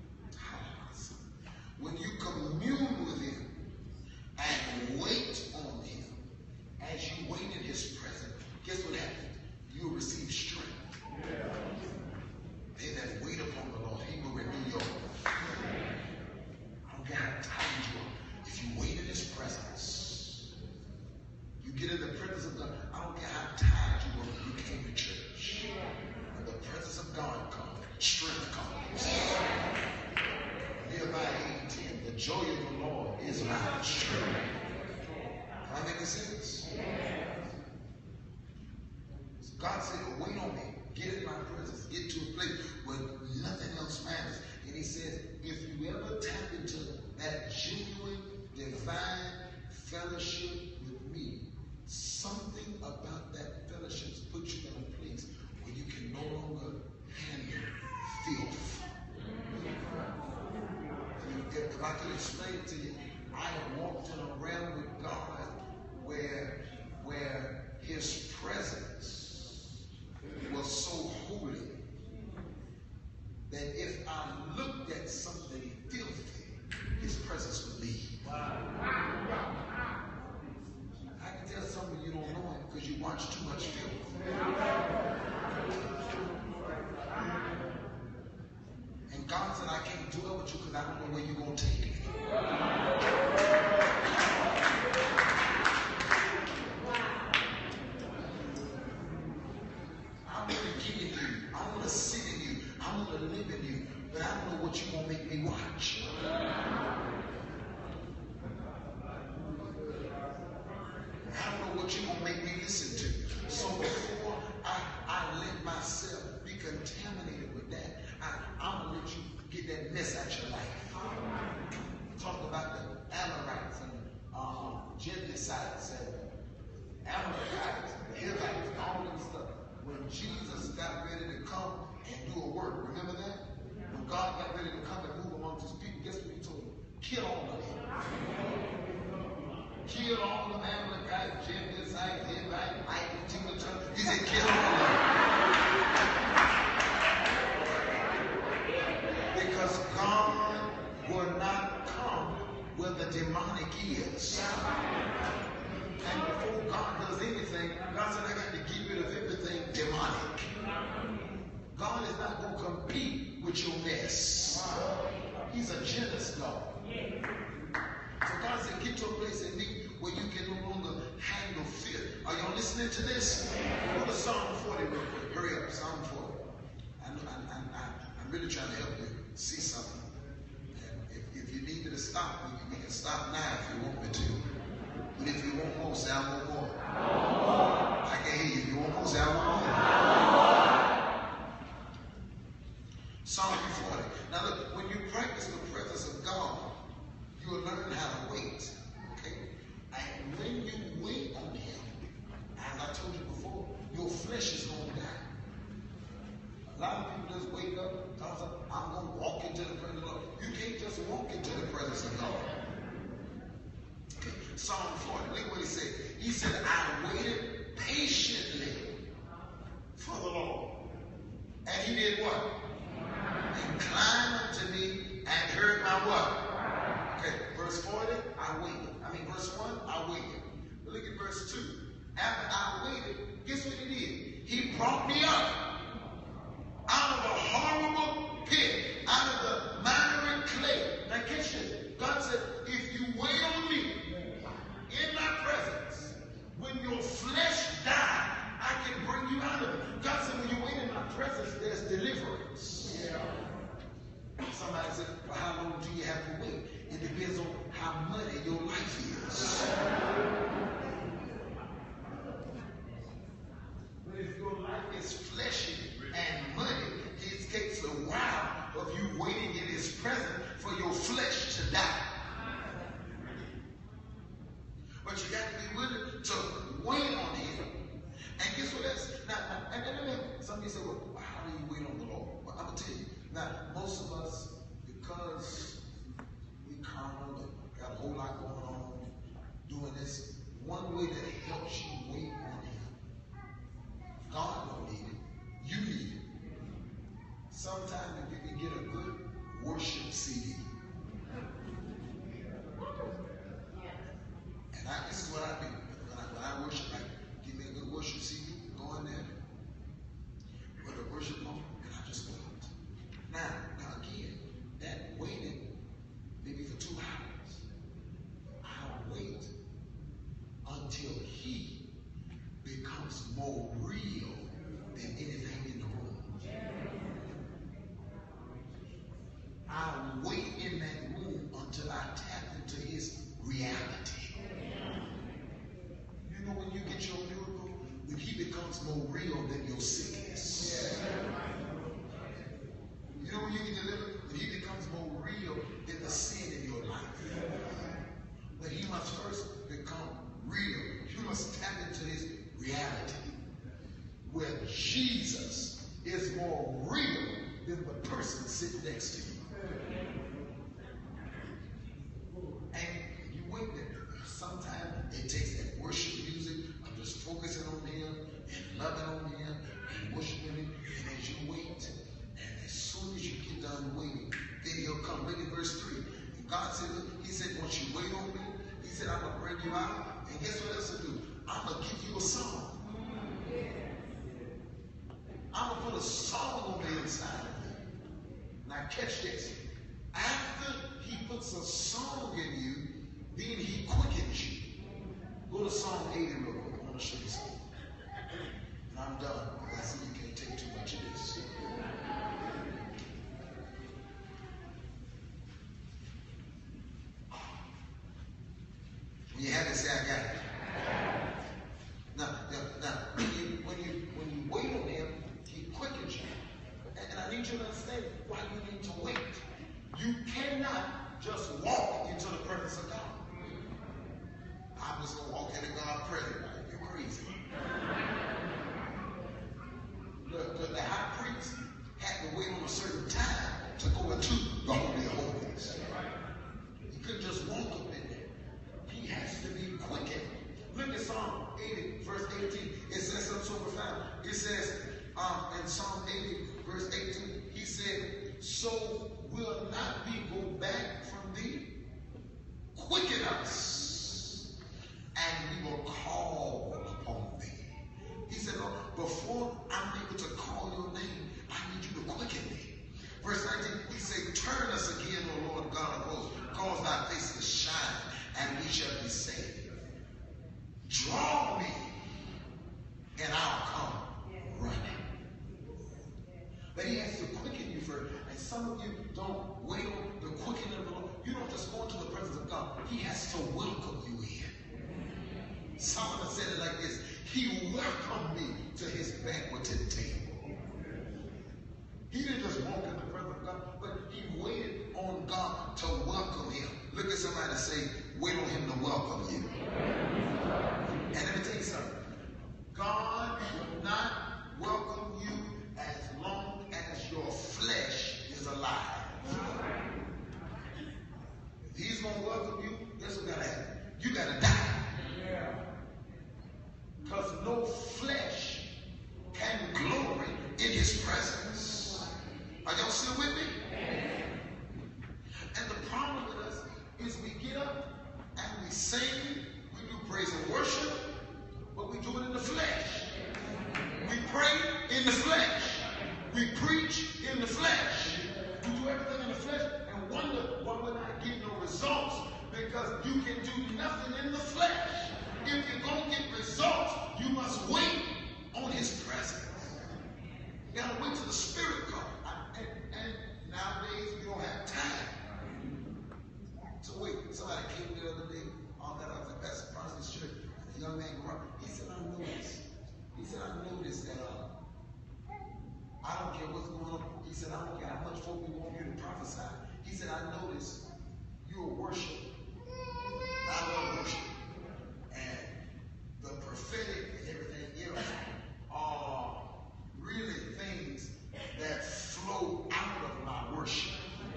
when you commune with him and wait on him, as you wait in his presence, guess what happens? You'll receive strength. Yeah. They that wait upon the Lord, he will renew your life. I don't care how tired you are. If you wait in his presence, you get in the presence of God. I don't care how tired you were when you came to church. When the presence of God comes, strength comes. Nehemiah eight ten, the joy of the Lord is my strength. Am I making sense? God said, wait on me. Get in my presence. Get to a place where nothing else matters. And he says, if you ever tap into that genuine, divine fellowship with me, something about that fellowship puts you in a place where you can no longer handle filth. If, if I could explain it to you, I have walked in a realm with God where, where his presence was so holy that if I looked at something filthy, his presence would leave. Wow. I can tell something you don't know it because you watch too much filth. And God said, I can't do it with you because I don't know where you're going to take me. I want to get in you. I want to sit in you. I want to live in you. But I don't know what you're going to make me watch. I don't know what you're going to make me listen to. So before I, I let myself be contaminated with that, I, I'm going to let you get that mess out your life. Talk about the Amorites and uh, Jebusites and Amalekites and Hivites and all that stuff. When Jesus got ready to come and do a work, remember that? When God got ready to come and move amongst his people, guess what he told them? Kill all of them. Kill all of them, Amalekites, Jebusites, Hivites, he said, kill all of them. Because God will not come where the demonic is. And before God does anything, God said, I got to get rid of everything demonic. God is not going to compete with your mess. He's a jealous God. So God said, get to a place in me where you can no longer handle fear. Are y'all listening to this? Go to Psalm forty real quick. Hurry up, Psalm forty. I, I, I, I, I'm really trying to help you see something. And if, if you need me to stop, we can, we can stop now if you want me to. But if you want more, say I want more. I can hear you. If you want more, say I want more. Psalm forty. Now look, when you practice the presence of God, you will learn how to wait. Okay? And when you wait on him, as I told you before, your flesh is going to die. A lot of people just wake up and talk about, I'm going to walk into the presence of God. You can't just walk into the presence of God. Okay. Psalm forty, look what he said. He said, I waited patiently for the Lord. And he did what? Inclined unto me and heard my what? Okay, verse forty, I waited. I mean, verse one, I waited. But look at verse two. After I waited, guess what he did? He brought me up out of a horrible pit, out of the miry clay. Now catch this. God said, if you wait on me in my presence, when your flesh dies, I can bring you out of it. God presence, there's deliverance. Yeah. Somebody said, well, how long do you have to wait? It depends on how muddy your life is. But if your life is fleshy and muddy, it takes a while of you waiting in his presence for your flesh to die. But you got to be willing to wait on him. And guess what else? Now, now and then some people say, well, how do you wait on the Lord? Well, I'm going to tell you. Now, most of us, because we carnal and got a whole lot going on doing this, one way that helps you wait on him, God don't need it. You need it. Sometimes if you can get a good worship C D. And I, this is what I do. When I, when I worship, I give me a good worship C D, go in there, with a worship moment, and I just wait. Now, now again, that waiting, maybe for two hours, I'll wait until he becomes more real than anything in the room. I'll wait in that room until I tap into his reality. You know when you get your miracle? When he becomes more real than your sickness. You know when you get delivered? When he becomes more real than the sin in your life. But he must first become real. You must tap into his reality. Where Jesus is more real than the person sitting next to you. And you wait there. Sometimes it takes that worship music of just focusing on him and loving on him and worshiping him. And as you wait, and as soon as you get done waiting, then he'll come. Look at verse three. And God said, look, he said, once you wait on me, he said, I'm going to bring you out. And guess what else to do? I'm going to give you a song. I'm going to put a song on the inside of you. Now catch this. After he puts a song in you, then he quickens you. Go to Psalm eighty real quick. I want to show you something. And I'm done because I see you can't take too much of this. When you have it, say, I got it. Now, now, now when, you, when, you, when you wait on him, he quickens you. And, and I need you to understand why you need to wait. You cannot just walk into the presence of God. I'm just going to walk into God's presence. You're crazy. The, the, the high priest had to wait on a certain time to go into the Holy of Holies. He couldn't just walk up in there. He has to be quickened. Look at Psalm eighty, verse eighteen. It says something so profound. It says um, in Psalm eighty, verse eighteen, he said, so will not we go back from thee? Quicken us, and we will call upon thee. He said, Lord, before I'm able to call your name, I need you to quicken me. Verse nineteen, he said, turn us again, O Lord God of hosts, cause thy face to shine, and we shall be saved. Draw me, and I'll come running. But he has to quicken you first. And some of you don't wait on the quickening of the Lord. You don't just go into the presence of God. He has to welcome you in. Someone said it like this. He welcomed me to his banqueting table. He didn't just walk in the presence of God, but he waited on God to welcome him. Look at somebody and say, wait on him to welcome you. And let me tell you something. God will not welcome you as long as your flesh is alive. If he's going to welcome you, guess what got to happen? You got to die. Because no flesh can glory in his presence. Are y'all still with me? And the problem with us is we get up and we sing, we do praise and worship, but we do it in the flesh. We pray in the flesh. We preach in the flesh. We do everything in the flesh and wonder why we're not getting no results, because you can do nothing in the flesh. If you're going to get results, you must wait on his presence. You got to wait He said, I don't care how much folk we want you to prophesy. He said, I notice you're a worshiper. I love worship. And the prophetic and everything else are really things that flow out of my worship.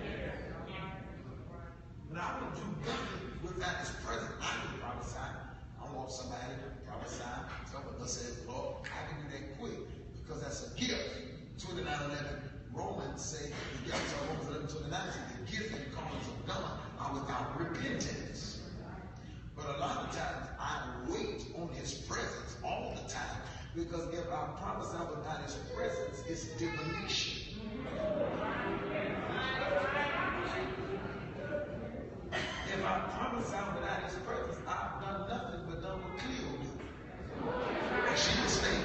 But I don't do nothing without his presence. I can prophesy. I want somebody to prophesy. Someone else says, Lord, I can do that quick because that's a gift. twenty-nine eleven Romans say, the gifts are Romans eleven twenty-nine say the gift and callings of God are without repentance. But a lot of times I wait on his presence all the time because if I prophesy without his presence, it's divination. If I prophesy without his presence, I've done nothing but done what Cleo do. And she was saying,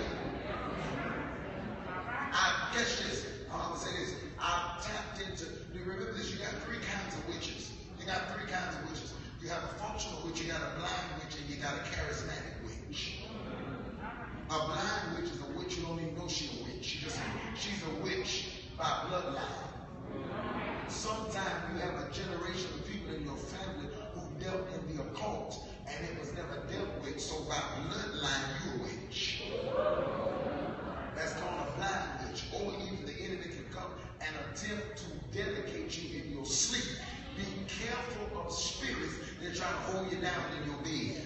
I catch this. I'm going to say this. I've tapped into, do you remember this? You got three kinds of witches. You got three kinds of witches. You have a functional witch, you got a blind witch, and you got a charismatic witch. A blind witch is a witch you don't even know she's a witch. She just, she's a witch by bloodline. Sometimes you have a generation of people in your family who dealt in the occult, and it was never dealt with, so by bloodline you're a witch. That's called a blind witch. Or even the enemy can come and attempt to dedicate you in your sleep. Be careful of spirits that try to hold you down in your bed.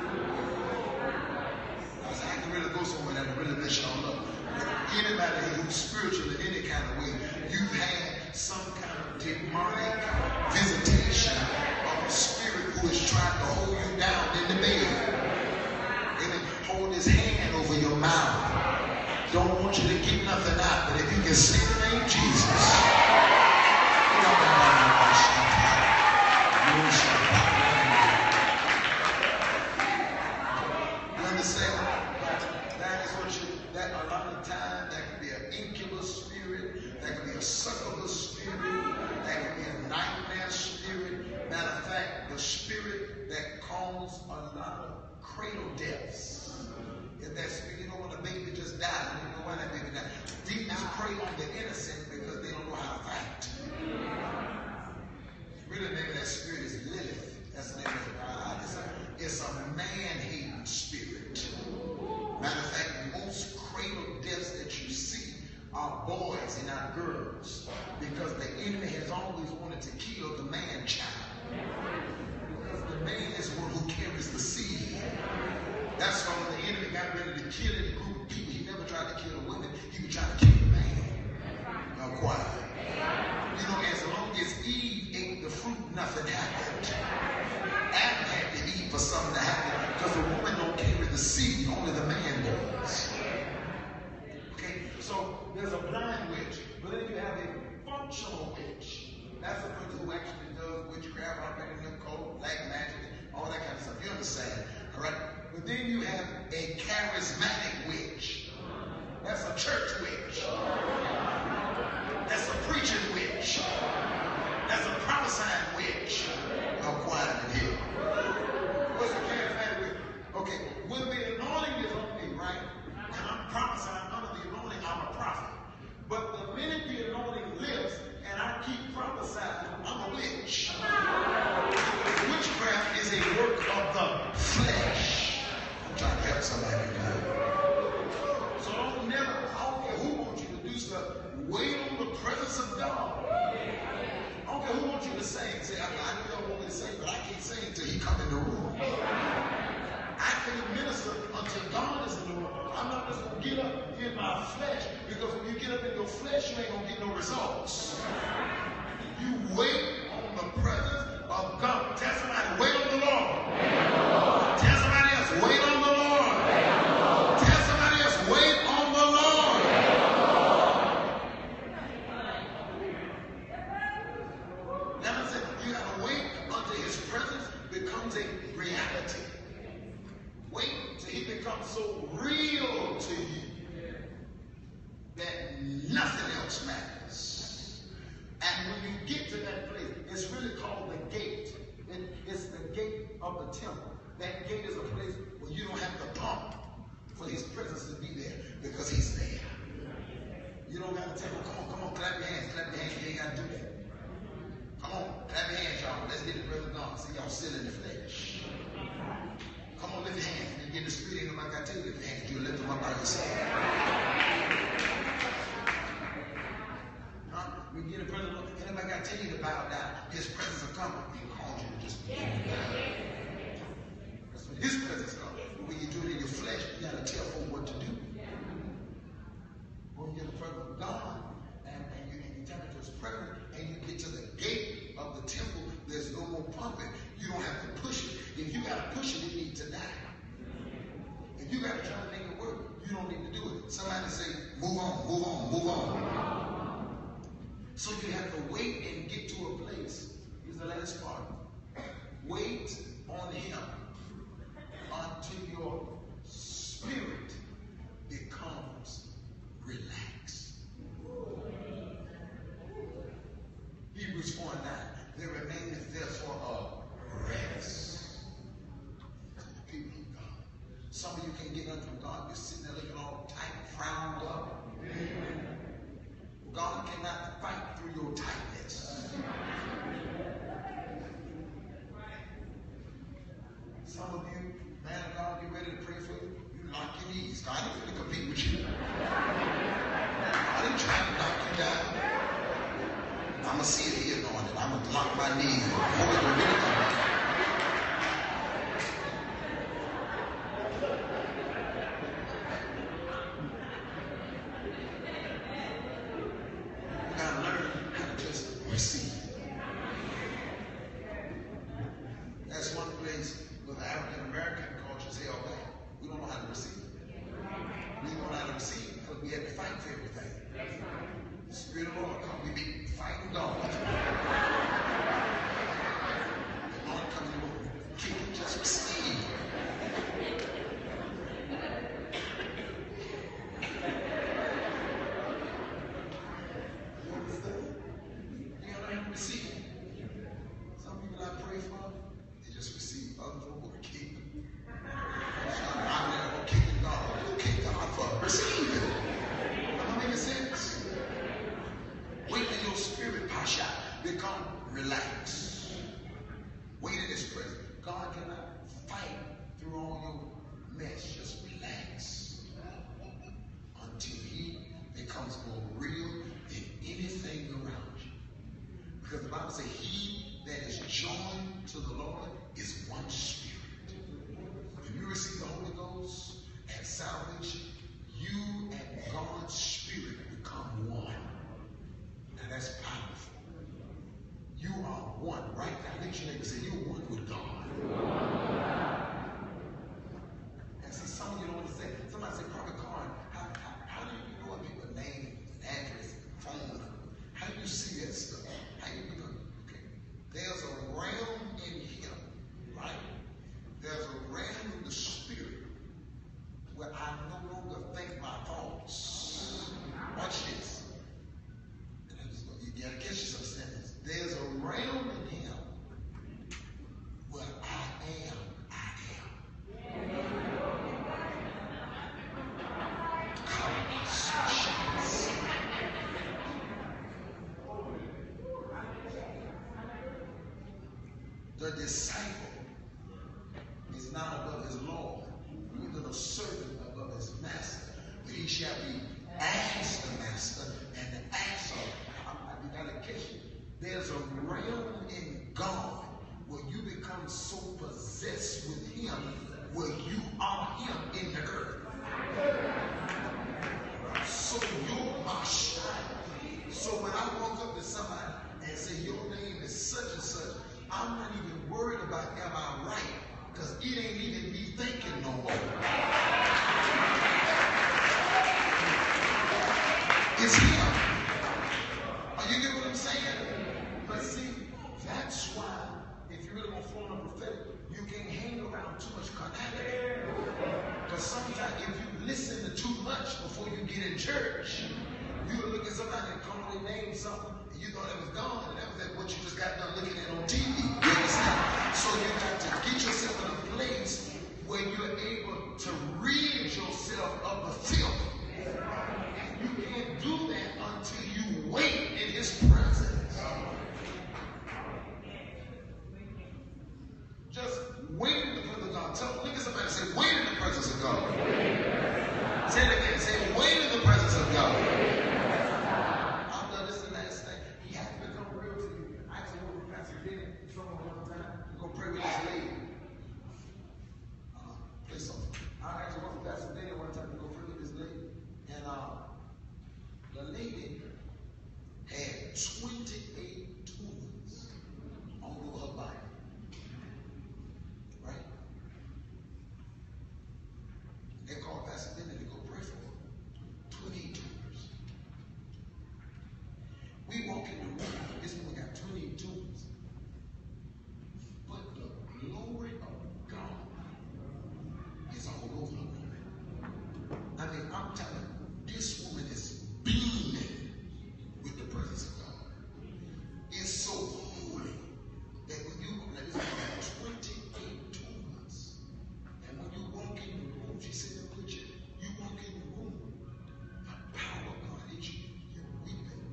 I said, I can really go somewhere that will really mess y'all up. Anybody who's spiritual in any kind of way, you've had some kind of demonic visitation of a spirit who is trying to hold you down in the bed. And then hold his hand over your mouth. Don't want you to get nothing out, but if you can say the name Jesus, you know what you understand? That is what you, that a lot of time, that can be an incubus spirit, that can be a succubus spirit, that can be a nightmare spirit. Matter of fact, the spirit that caused a lot of cradle deaths. If that spirit, you know when a baby just died, you don't know why that baby died. Demons prey on the innocent because they don't know how to fight. Really, the name of that spirit is Lilith. That's the name of God. It's a, it's a man-hating spirit. Matter of fact, most cradle deaths that you see are boys and not girls. Because the enemy has always wanted to kill the man-child. Because the man is one who carries the seed. That's why when the enemy got ready to kill a group of people, he never tried to kill the women. He would try to kill the man. Now, quiet. You know, as long as Eve ate the fruit, nothing happened. Adam had to eat for something to happen because the woman don't carry the seed, only the man does. Okay, so there's a blind witch, but then you have a functional witch. That's a person who actually does witchcraft, operating in code, black magic, all that kind of stuff. You understand? All right? But then you have a charismatic witch. That's a church witch. That's a preaching witch. That's a prophesying witch. I'm quiet in here. What's a charismatic witch? Okay, when the anointing is on me, right? And I'm prophesying under the anointing, I'm a prophet. But the minute the anointing lifts and I keep prophesying, I'm a witch. Witchcraft is a work of the flesh. I'm trying to help somebody tonight. So don't never, I don't care who wants you to do stuff, wait on the presence of God. I don't care who wants you to sing. Say, I, I know y'all want me to sing, but I can't sing until he come in the room. I can't minister until God is in the room. I'm not just going to get up in my flesh, because when you get up in your flesh, you ain't going to get no results. You wait on the presence of God. Tell somebody, wait on the Lord. Tell somebody else, wait on the Lord. Tell somebody else, wait on the Lord. Now I said, you got to wait until his presence becomes a reality. Wait till he becomes so real to you that nothing else matters. And when you get to that place, it's really called the gate. It, it's the gate of the temple. That gate is a place where you don't have to pump for his presence to be there, because he's there. You don't got to tell them, come on, come on, clap your hands, clap your hands. You ain't got to do that. Come on, clap your hands, y'all. Let's get the presence of God. See, y'all still in the flesh. Come on, lift your hands. You get the spirit in them. I got to tell you, lift your hands. You lift them up by yourself. Huh? We get the presence of God. Anybody got to tell you to bow down. His presence will come. He calls you to just begin to bow. That's when his presence comes. But when you do it in your flesh, you got to tell folk what to do. When you get the presence of God, and, and, you, and you tap into his presence, and you get to the gate of the temple, there's no more pumping. You don't have to push it. If you got to push it, it needs to die. If you got to try to make it work, you don't need to do it. Somebody say, move on, move on, move on. So you have to wait and get to a place. Here's the last part. Wait on him until your spirit becomes relaxed. Hebrews four nine. There remaineth therefore a rest to the people of God. Some of you can get unto God. You're sitting there looking all tight, frowned up. God cannot fight through your tightness. Some of you, man of God, get ready to pray for you. You lock your knees. God ain't going to compete with you. God ain't trying to knock you down. I'm going to see it here on it. I'm going to lock my knees. Hold it a minute. The disciple is not above his Lord, neither the servant above his master. But he shall be as the master, and the as of, I got to catch you. There's a realm in God where you become so possessed with him, where you are him in the earth. So you're my child. So when I walk up to somebody and say, your name is such and such, I'm not even worried about am I right, because it ain't even me thinking no more. It's him. Are you get what I'm saying? But see, that's why if you really want to flow in the prophetic, you can't hang around too much carnality. Because sometimes if you listen to too much before you get in church, you'll look at somebody and come on and name something, and you thought it was gone, and that was like what you just got done looking at on T V. You understand? So you got to get yourself in a place where you're able to rid yourself of the filth. And you can't do that twenty-eight tumors all over her body. Right? They called Pastor Benny to go pray for her. twenty-eight tumors. We walk in the room, this woman got twenty-eight tumors. But the glory of God is all over the woman. I mean, I'm telling you, this woman is beaming with the presence of God. It's so holy that when you look at this woman got twenty-eight tumors. And when you walk in the room, she said, look at you, you walk in the room, the power of God hits you, you're weeping.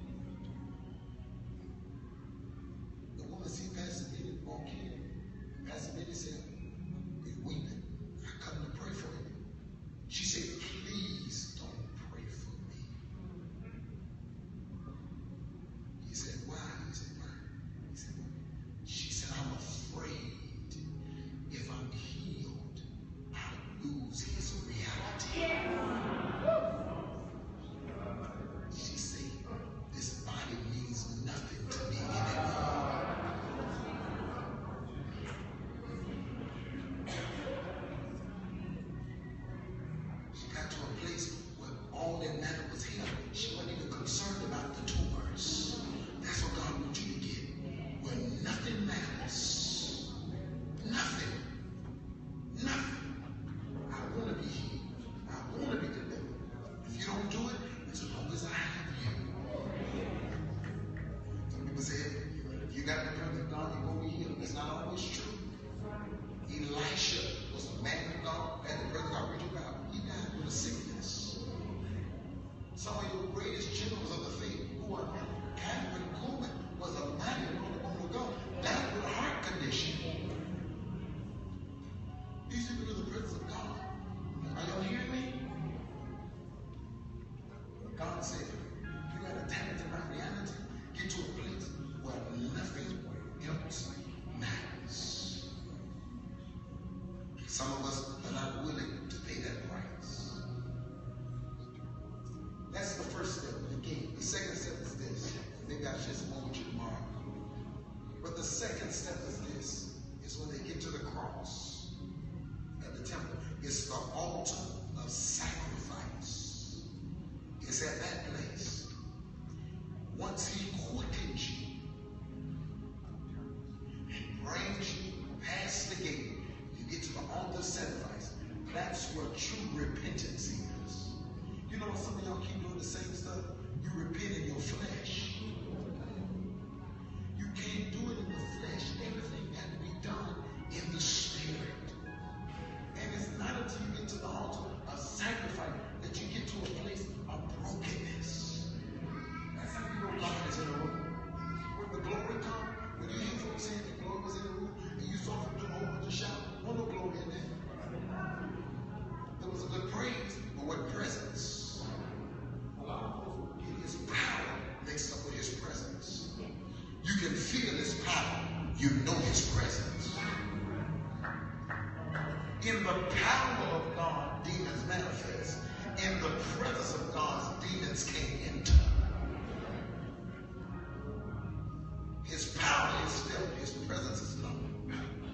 The woman see Pastor Benny walk in. Pastor Benny said, you're weeping. I come to pray for you. She said, please don't pray for me. He said, why? He said, why? He said, she said, I'm afraid if I'm healed, I'll lose his reality. She said, this body means nothing to me anymore. She got to a place where all that mattered was him. She wasn't even concerned about the tumors. That's what God wants you to get. Where nothing matters. Nothing. Nothing. I want to be healed. I want to be delivered. If you don't do it, as long as I have you. Some people say, if you got the presence of God, you're going to be healed. That's not always true. Elisha was a man of God, had the presence of God reaching out. He died with a sickness. Some of your greatest generals of the faith, who are Catherine Coleman, was a mighty woman of God, died with a heart condition. These people are the presence of God. Are y'all hearing me? God said, you got to tap into my reality. Get to a place where nothing else matters. Some of us are not willing to pay that price. That's the first step of the game. The second step is this. Maybe I should just more with you tomorrow. But the second step is this. Is when they get to the cross at the temple. It's the altar of sacrifice. It's at that place. Once he quickens you and brings you past the gate, you get to the altar of sacrifice. That's where true repentance is. You know, some of y'all keep doing the same stuff. You repent in your flesh. You can't do it in the flesh. Everything got to be done in the spirit. And it's not until you get to the altar of sacrifice that you get to a place of brokenness. That's how you know God is in the room. When the glory comes, when you hear folks saying the glory was in the room, and you saw them do a whole bunch of shouting, there was no glory in there. There was a good praise, but what presence? His power mixed up with his presence. You can feel his power. You know his presence. In the power of God, demons manifest. In the presence of God, demons can't enter. His power is felt. His presence is known.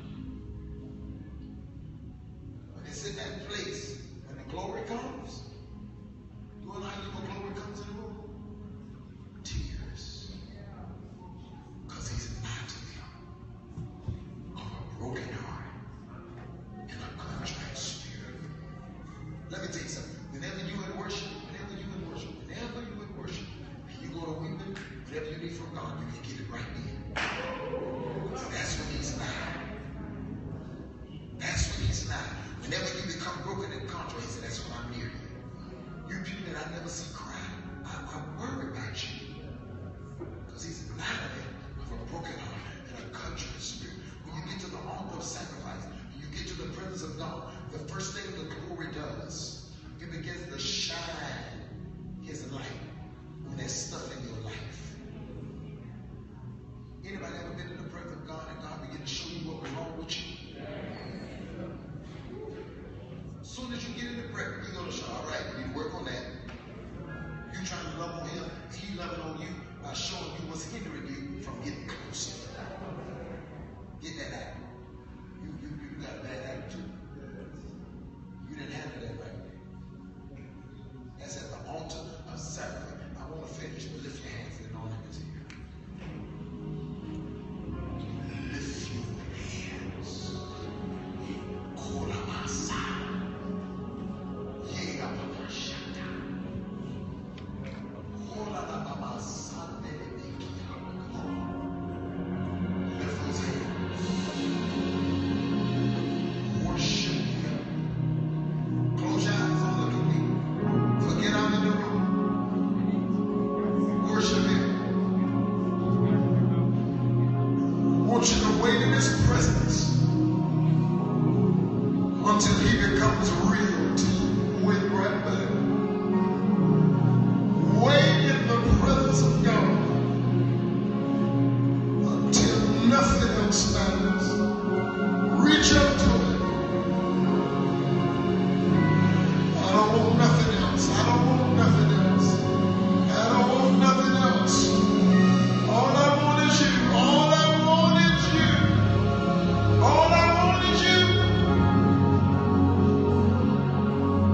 When it's in that place, when the glory comes, you and I, you know, glory comes in the room. Tears. Because he's not to them of a broken heart and a contrite spirit. Let me tell you something. Whenever you in worship, whenever you in worship, whenever you in worship, and you go to weeping, whatever you need from God, you can get it right there. That's when he's not. That's when he's not. Whenever you become broken and contrite, he said, that's when I'm near you. You people that I never see cry, I, I worry about you. Because he's not of a broken heart and a contrite spirit. When you get to the altar of sacrifice, you get to the presence of God, the first thing the glory does, it begins to shine his light when there's stuff in your life. Anybody ever been in the presence of God and God begin to show you what was wrong with you? As soon as you get in the presence, you're going to show, all right, you need to work on that. You trying to love on him, he loving on you by showing you what's hindering you from getting closer. Get that out. You, you, you got a bad attitude. You didn't handle that right. That's at the altar of sacrifice. I want to finish, but lift your hands and on him is here. Lift your hands. Call out my side. Yeah, I'm a shut Call out my son. Lift those hands. Worship him. Close your eyes. Don't look at me. Forget I'm in the room. Worship him. I want you to wait in his presence until he becomes real to you. Wait right there. Wait in the presence of God until nothing else matters. Reach up to him. I don't want nothing else. I don't want nothing else. I don't want nothing else. All I want is you. All I want is you. All I want is you.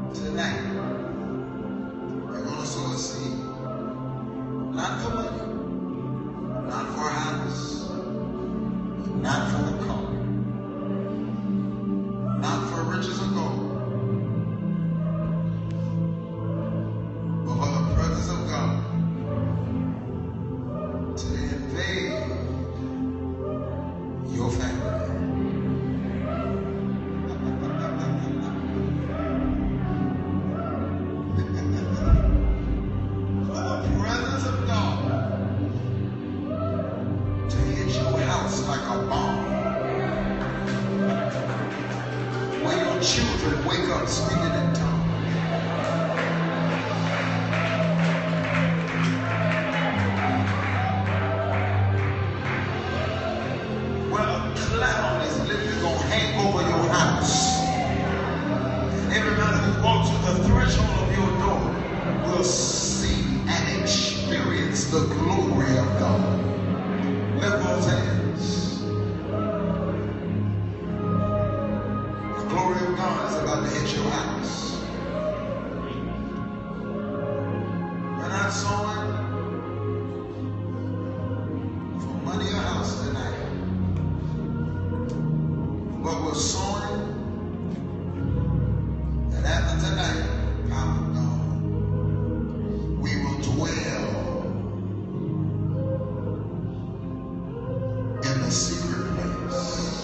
Tonight, we're going to sow a seed. Not for money, not for a house, not for the car, not for riches or gold, but for the presence of God to invade your family. Like a bomb. When your children wake up speaking in tongues. When a cloud is literally going to hang over your house, and everybody who walks to the threshold of your door will see and experience the glory of God. Lift those hands. God is about to hit your house. We're not sowing for money or house tonight, but we're sowing that after tonight, power of God, we will dwell in the secret place.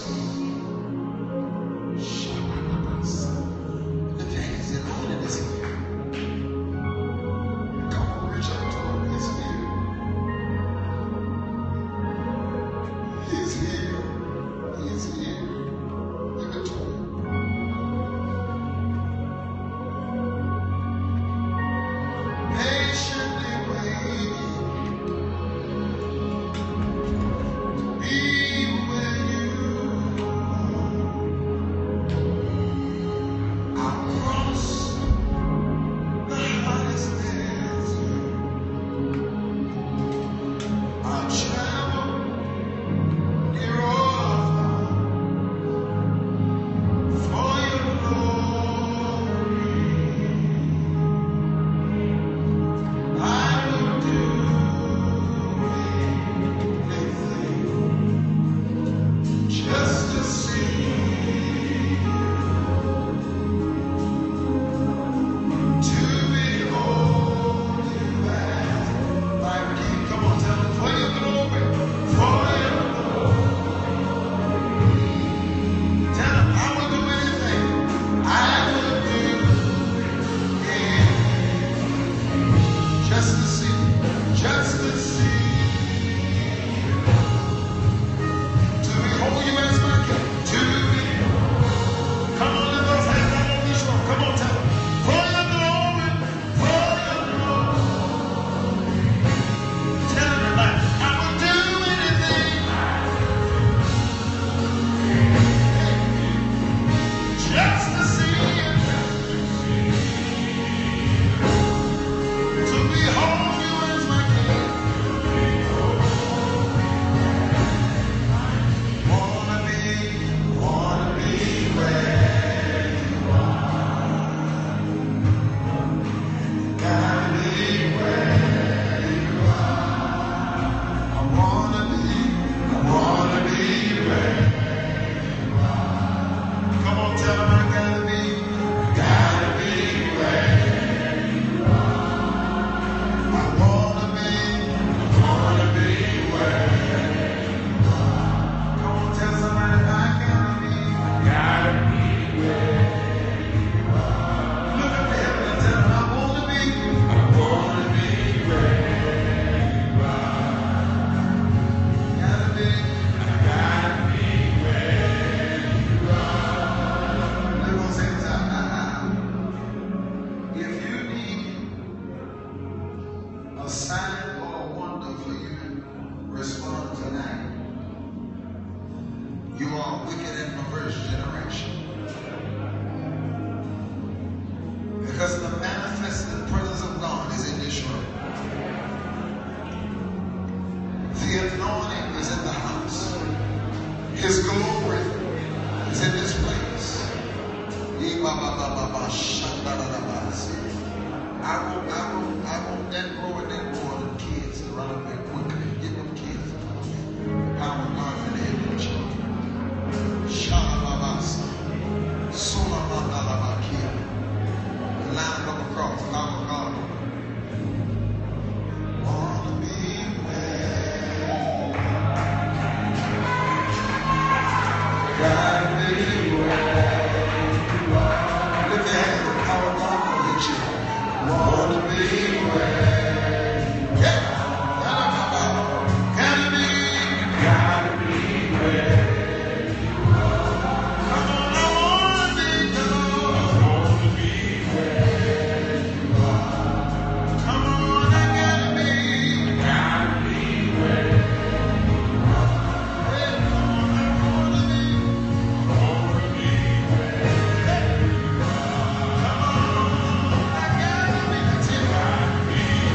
Because the manifested presence of God is in this room. The anointing is in the house. His glory is in this place. I want, I want, I want that grow and that grow them kids around here quickly. Get them kids around. Power of God for the head of the children. Shalababasa. Sulamadalabakia. Line them across. Power of God. Wanna be where God be where you are. Lift your hands. The power of God will hit you. Wanna be where you are. Gotta be, gotta be where you are. Come on, I wanna be, come on. I wanna be where you are. Come on, I gotta be, gotta be where you are. Hey, come on, I wanna be, I wanna be where you are. Come on, I gotta be, that's it.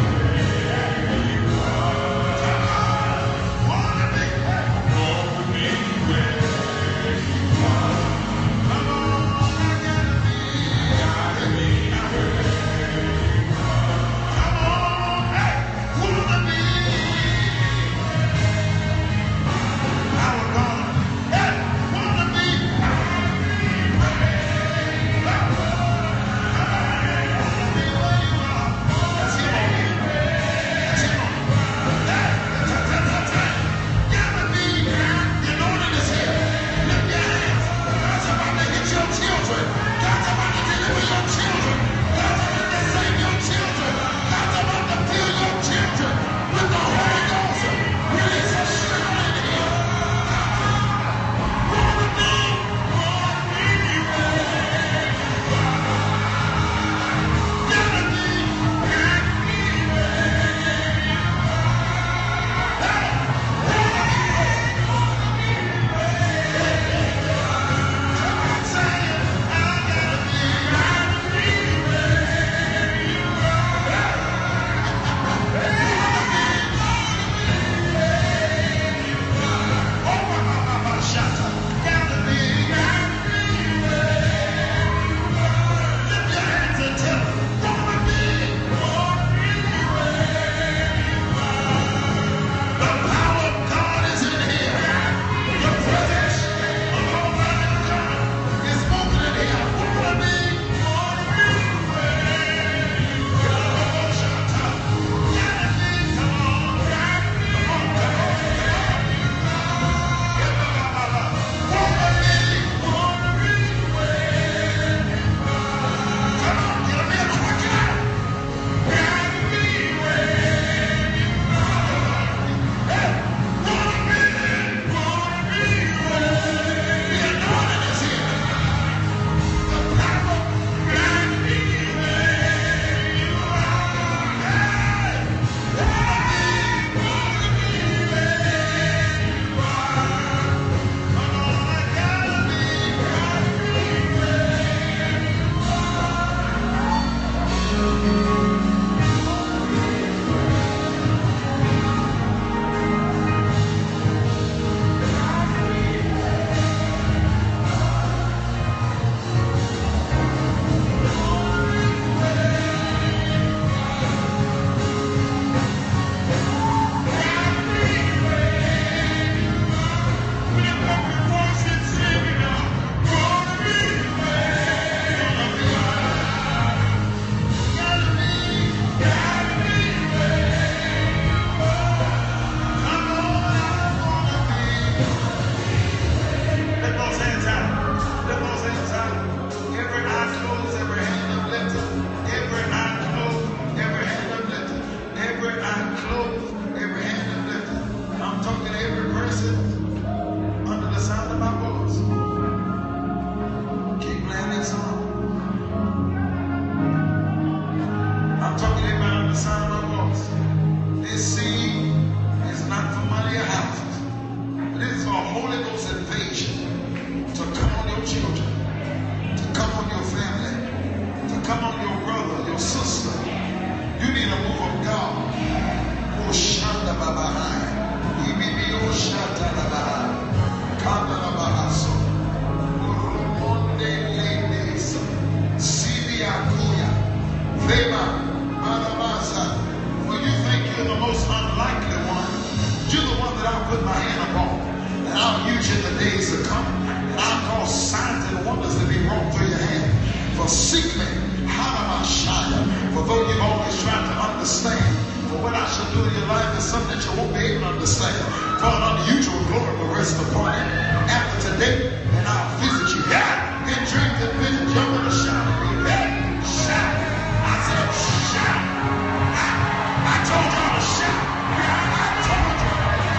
use you in the days to come. And I'll cause signs and wonders to be wrought through your hand. For seek me, Hanamashaya. For though you've always tried to understand, for what I shall do in your life is something that you won't be able to understand. For an unusual glory will rest upon it. After today, and I'll visit you. Yeah, in dreams and visions, you're going to shout at me. Yeah, shout. I said, shout. I, I told y'all to shout. Yeah, I told you.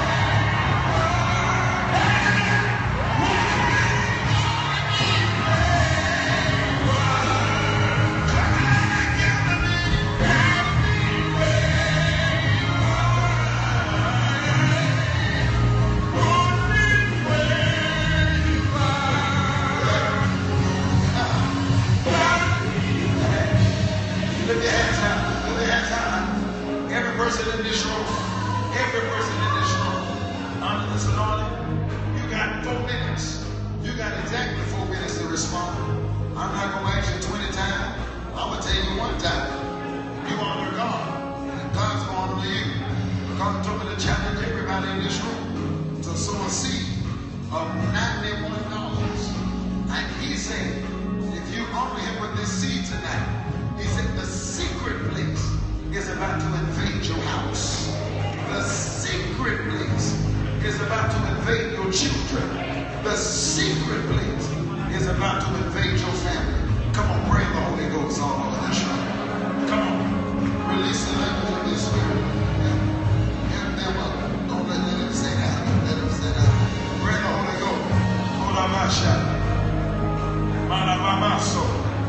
In this room, every person in this room, under this anointing, you got four minutes. You got exactly four minutes to respond. I'm not going to ask you twenty times. I'm going to tell you one time. You honor God, and God's going to honor you. God told me to challenge everybody in this room to sow a seed of ninety-one dollars. And he said, if you honor him with this seed tonight, he said the secret place is about to invade your house. The secret place is about to invade your children. The secret place is about to invade your family. Come on, pray the Holy Ghost all over this room. Come on, release the language of this spirit. Help them up. Don't let, let them say that. Let them say that. Pray the Holy Ghost. Hold on, my shot. Manabamaso.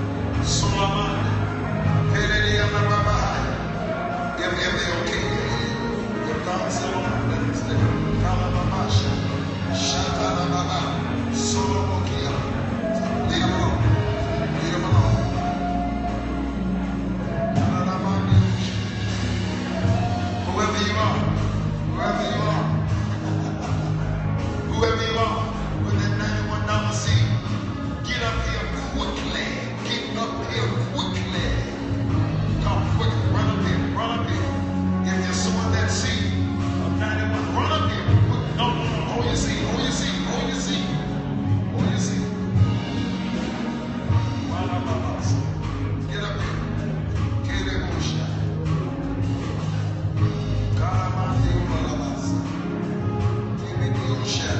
Solamande. Pelele Amabahai. If they're okay, if God said, let them stay. Kalababasha, Shatalababa, Solomokia. Leave them alone. Leave them alone. Whoever you are, whoever you are, whoever you are, with that ninety-one dollar seed, get up here quickly. Get up here quickly. Come quickly. Run up here. Run up here. If you're sowing that seed of ninety-one, run up here. No, no, no. Hold your seed. Hold your seed. Hold your seed. Hold your seed. Get up here. Kelebosha. Kalamandi Umalabasa. Kelebosha.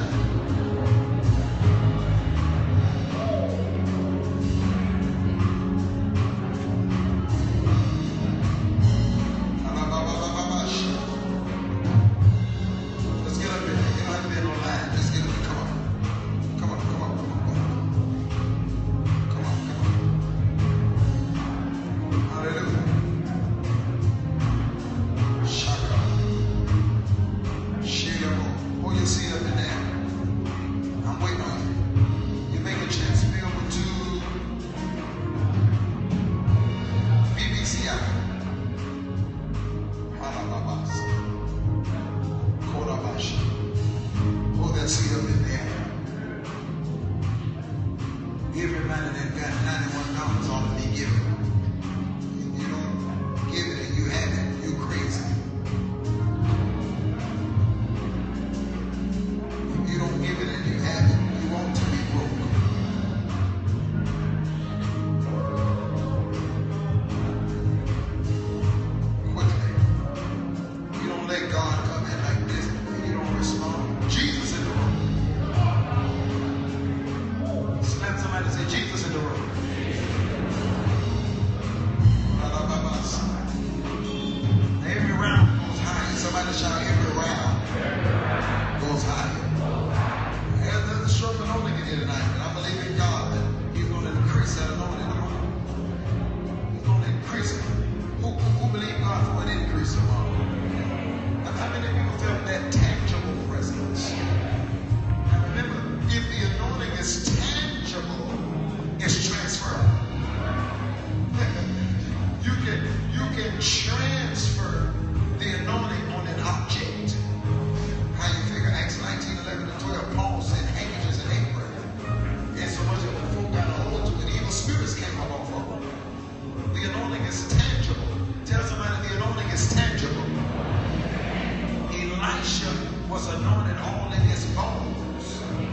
was anointed all in his bones.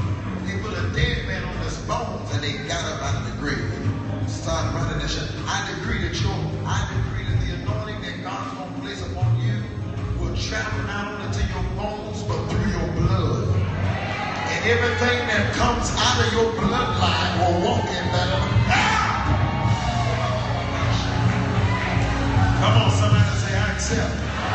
bones, and they got up out of the grave. Start running and shouting. I decree that your, I decree that the anointing that God's going to place upon you will travel not only to your bones, but through your blood. And everything that comes out of your bloodline will walk in that. Ah! Come on, somebody say, I accept.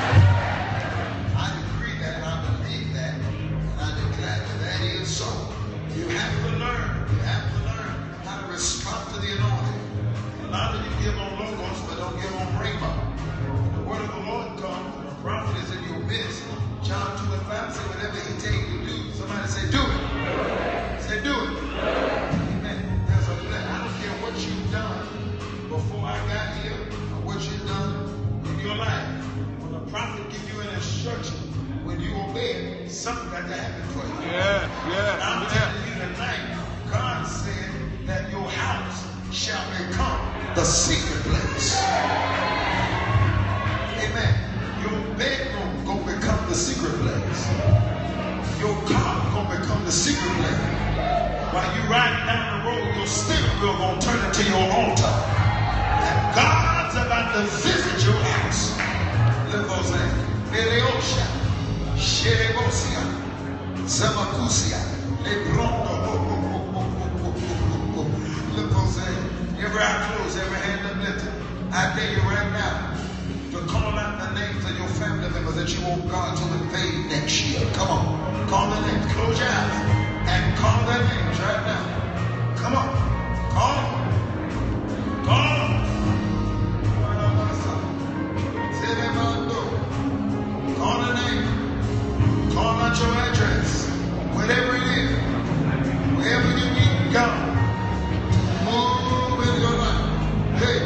I decree that, and I believe that, and I declare that that is so. You have to learn. You have to learn how to respond to the anointing. A lot of you give on logos, but don't give on rhema. The word of the Lord comes, and the prophet is in your midst. John two and five say, whatever he tells you to do, somebody say, do it. Say, do it. Amen. There's a blessing. I don't care what you've done before I got here, or what you've done in your life. When the prophet gives you an instruction, when you obey it, something got to happen for you. Yeah, yeah. And I'm yeah. telling you tonight, God said that your house shall become the secret place. Amen. Your bedroom gonna become the secret place. Your car gonna become the secret place. While you riding down the road, your steering wheel gonna turn into your altar. And God's about to visit your house. Lift those hands. Lereosha, Sherebosia, Zamakusia, Lebrondo. Lift those hands. Every eye closed, every hand uplifted. I dare you right now to call out the names of your family members that you want God to invade next year. Come on. Call the names. Close your eyes and call their names right now. Come on. Call them. Call them. Call the name. Call out your address. Whatever it is. Wherever you need God. Move in your life. Hey.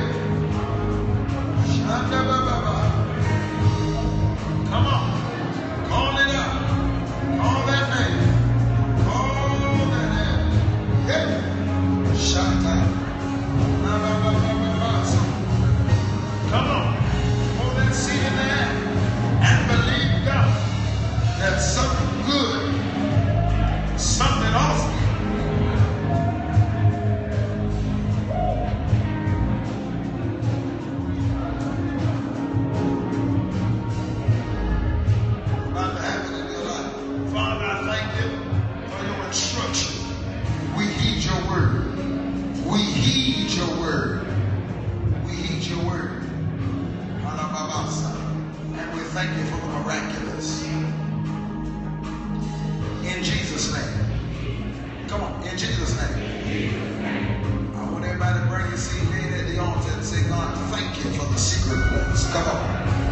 Shanda Baba. Come on. Call it out. Call that name. Call that name. Hey. Shanta. Come on. Hold that seed in the air and believe God that something good, something awesome. About to happen in your life. Father, I thank you for your instruction. We heed your word. We heed your word. We heed your word. And we thank you for the miraculous. In Jesus' name. Come on, in Jesus' name. I want everybody to bring your seed in at the altar and say, God, thank you for the secret place. Come on.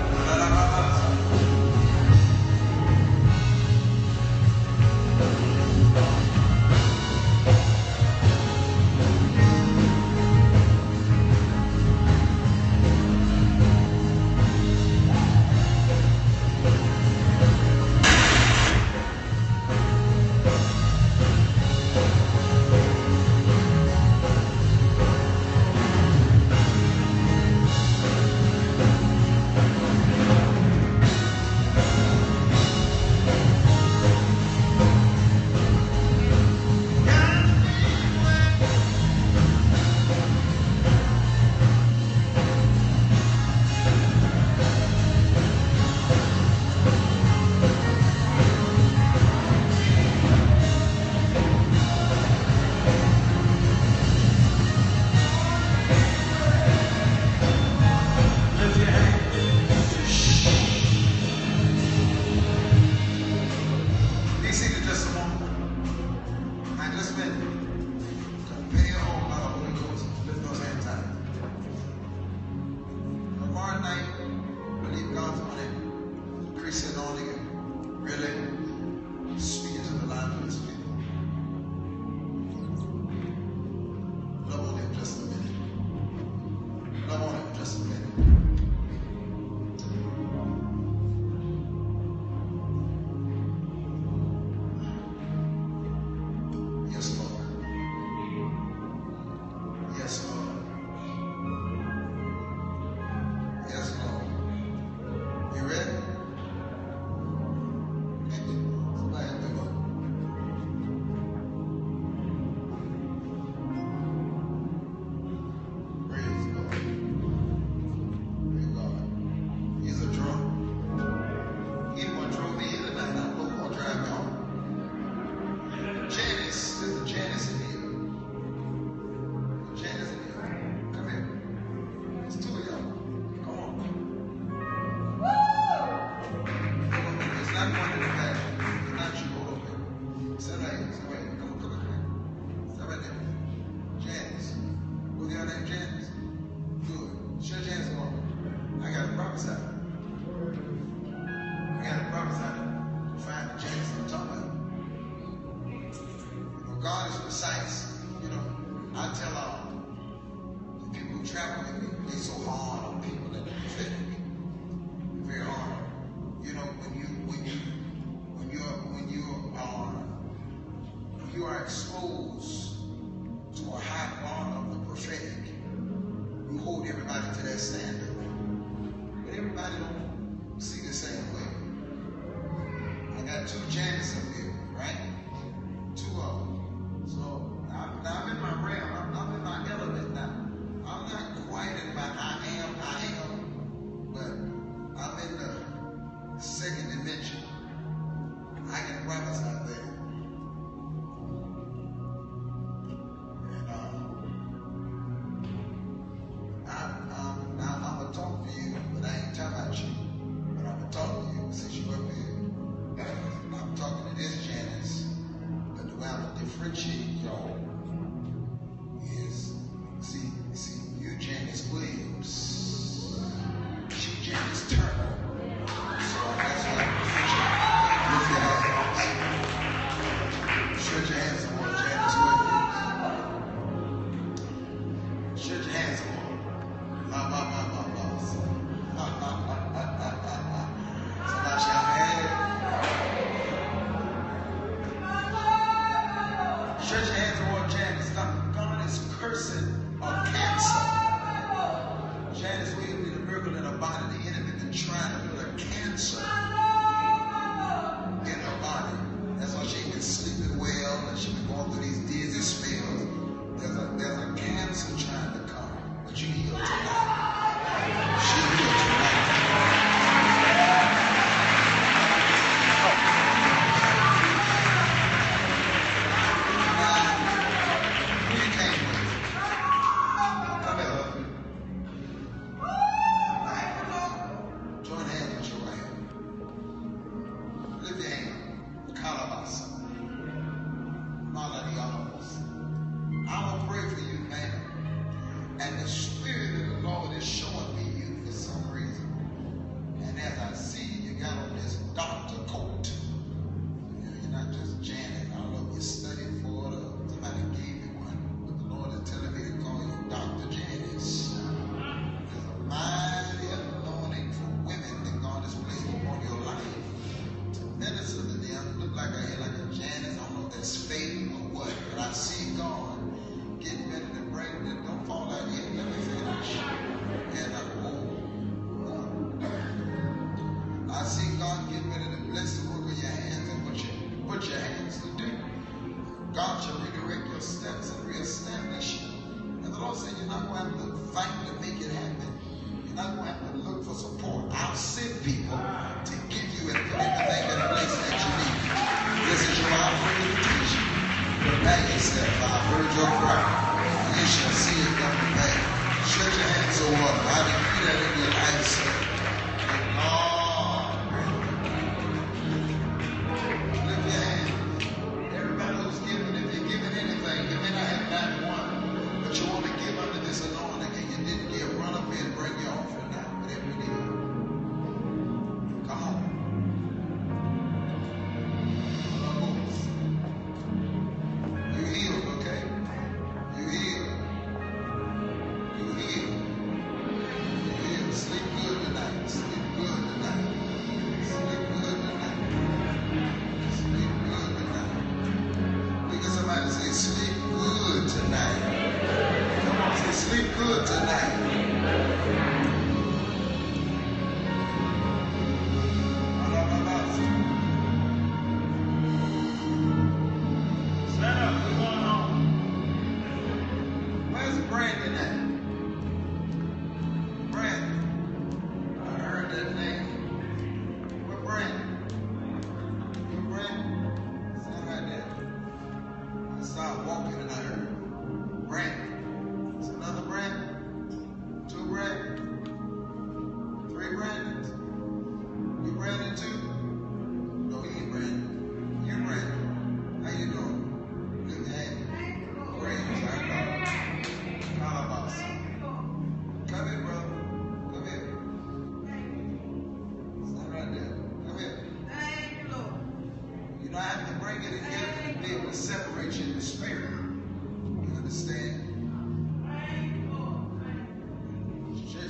They're so hard on people in the prophetic. Very hard. You know, when you when you when you are when you are when you are exposed to a high bar of the prophetic, you hold everybody to that standard. But everybody don't see the same way. I got two Janice up here, right? Two of them. So I'm, I'm in my realm. I'm, I'm in my element now. I'm not quite in my I am, I am, but I'm in the second dimension. I can prophesy there. And uh, I'm, I'm, now I'm going to talk to you, but I ain't talking about you. But I'm going to talk to you since you're up here. I'm talking to this Janice, but the way I'm going to differentiate y'all is, see, see, you Janice Williams, she Janice Turner. So that's why I'm differentiating. Lift your hands. Stretch your hands toward Janice Williams. Stretch your hands toward. La, la, la, la, la. La, la, la, la, la, la. Somebody shout, hey. Stretch your hands toward Janice. God, God is cursing a cancer. Janice Williams need a miracle in her body. The enemy been trying to put a cancer in her body. That's why she ain't been sleeping well and she been going through these dizzy spells. There's a, there's a cancer trying to come. But you healed tonight. She healed tonight.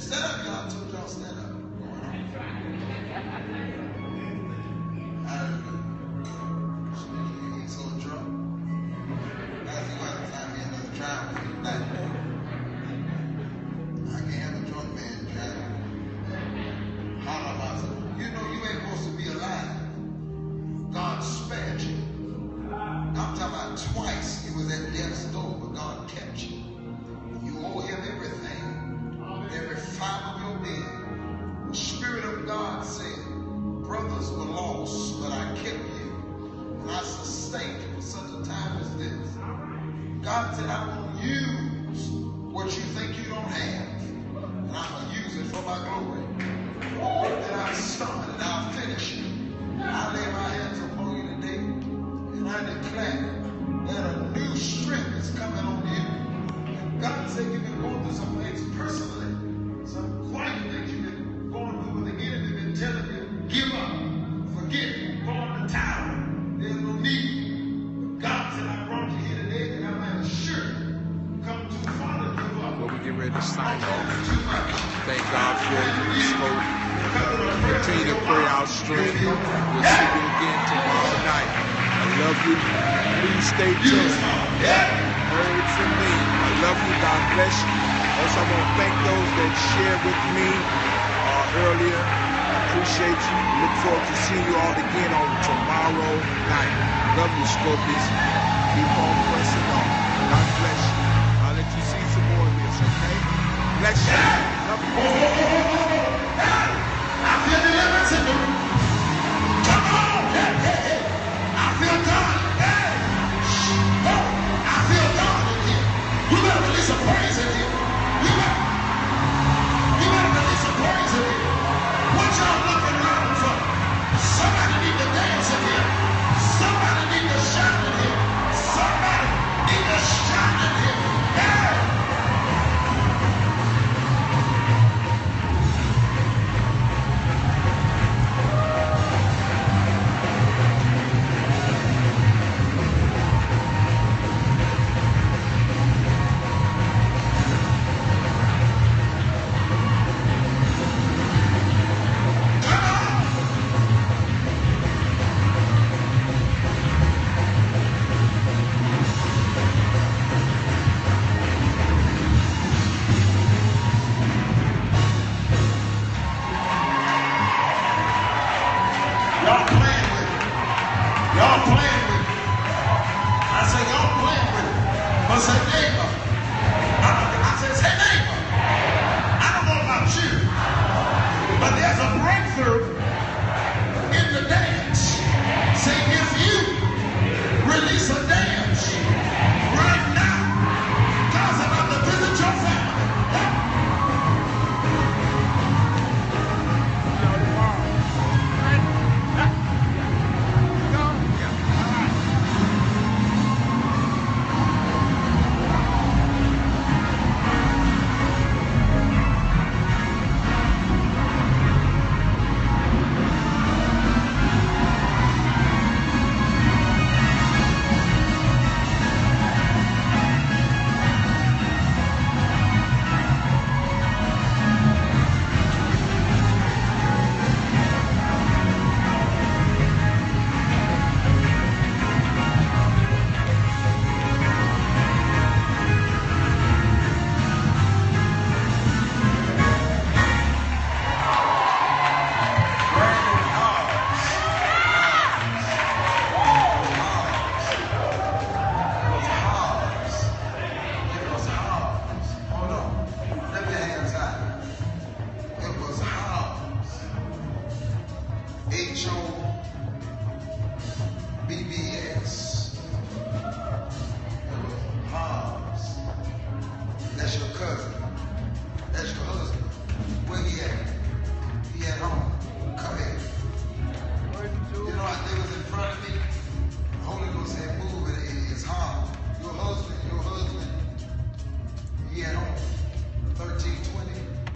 stand up, y'all. I told y'all stand up. Hallelujah. He's so drunk. That's why I find me another driver tonight. I can't have a drunk man driving. Holler about something. You know you ain't supposed to be alive. God spared you. I'm talking about twice he was at death's door, but God kept you. You owe him everything, every fiber of your being. The Spirit of God said, brothers were lost, but I kept you. And I sustained you for such a time as this. God said, I will use what you think you don't have, and I'm going to use it for my glory. The work that I've started, I'll finish it. I lay my hands upon you today, and I declare that a new strength is coming on you. God said you've been going through some things personally, some quiet things you've been going through, but the enemy been telling you, give up, forget, go on the towel. There's no need. But God said, I brought you here today, and I'm not sure come too far to give up. Well, we get ready to sign off. Thank God for you, Smoke. Continue to pray our strength. We'll see you again tomorrow night. I love you. Please stay tuned. Heard from me. I love you. God bless you. Also, I want to thank those that shared with me uh, earlier. I appreciate you. Look forward to seeing you all again on tomorrow night. Love you, Scorpions. Keep on pressing on. God bless you. I'll let you see some more of this, okay? Bless you. Love you. I feel deliverance in the room. Come on. Hey, hey, hey. I feel God. Hey. Oh, I feel God in here. You better release a praise in here. You better, you better release a praise in here. What y'all looking around for? Somebody need to dance in here. Somebody need to shout in here. Somebody need to shout in here. Hey.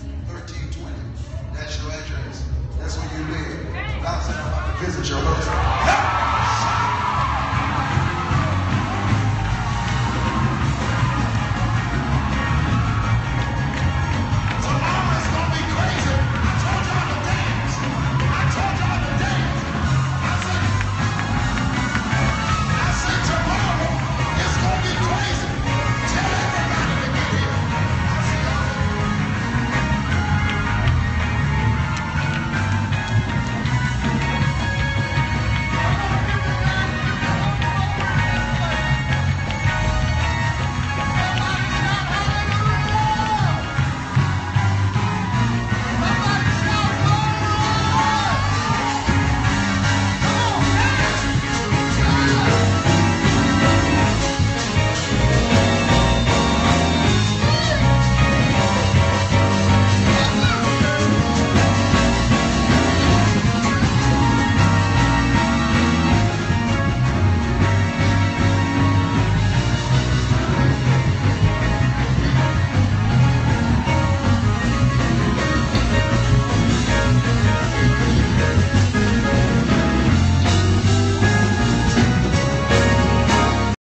Visit your husband.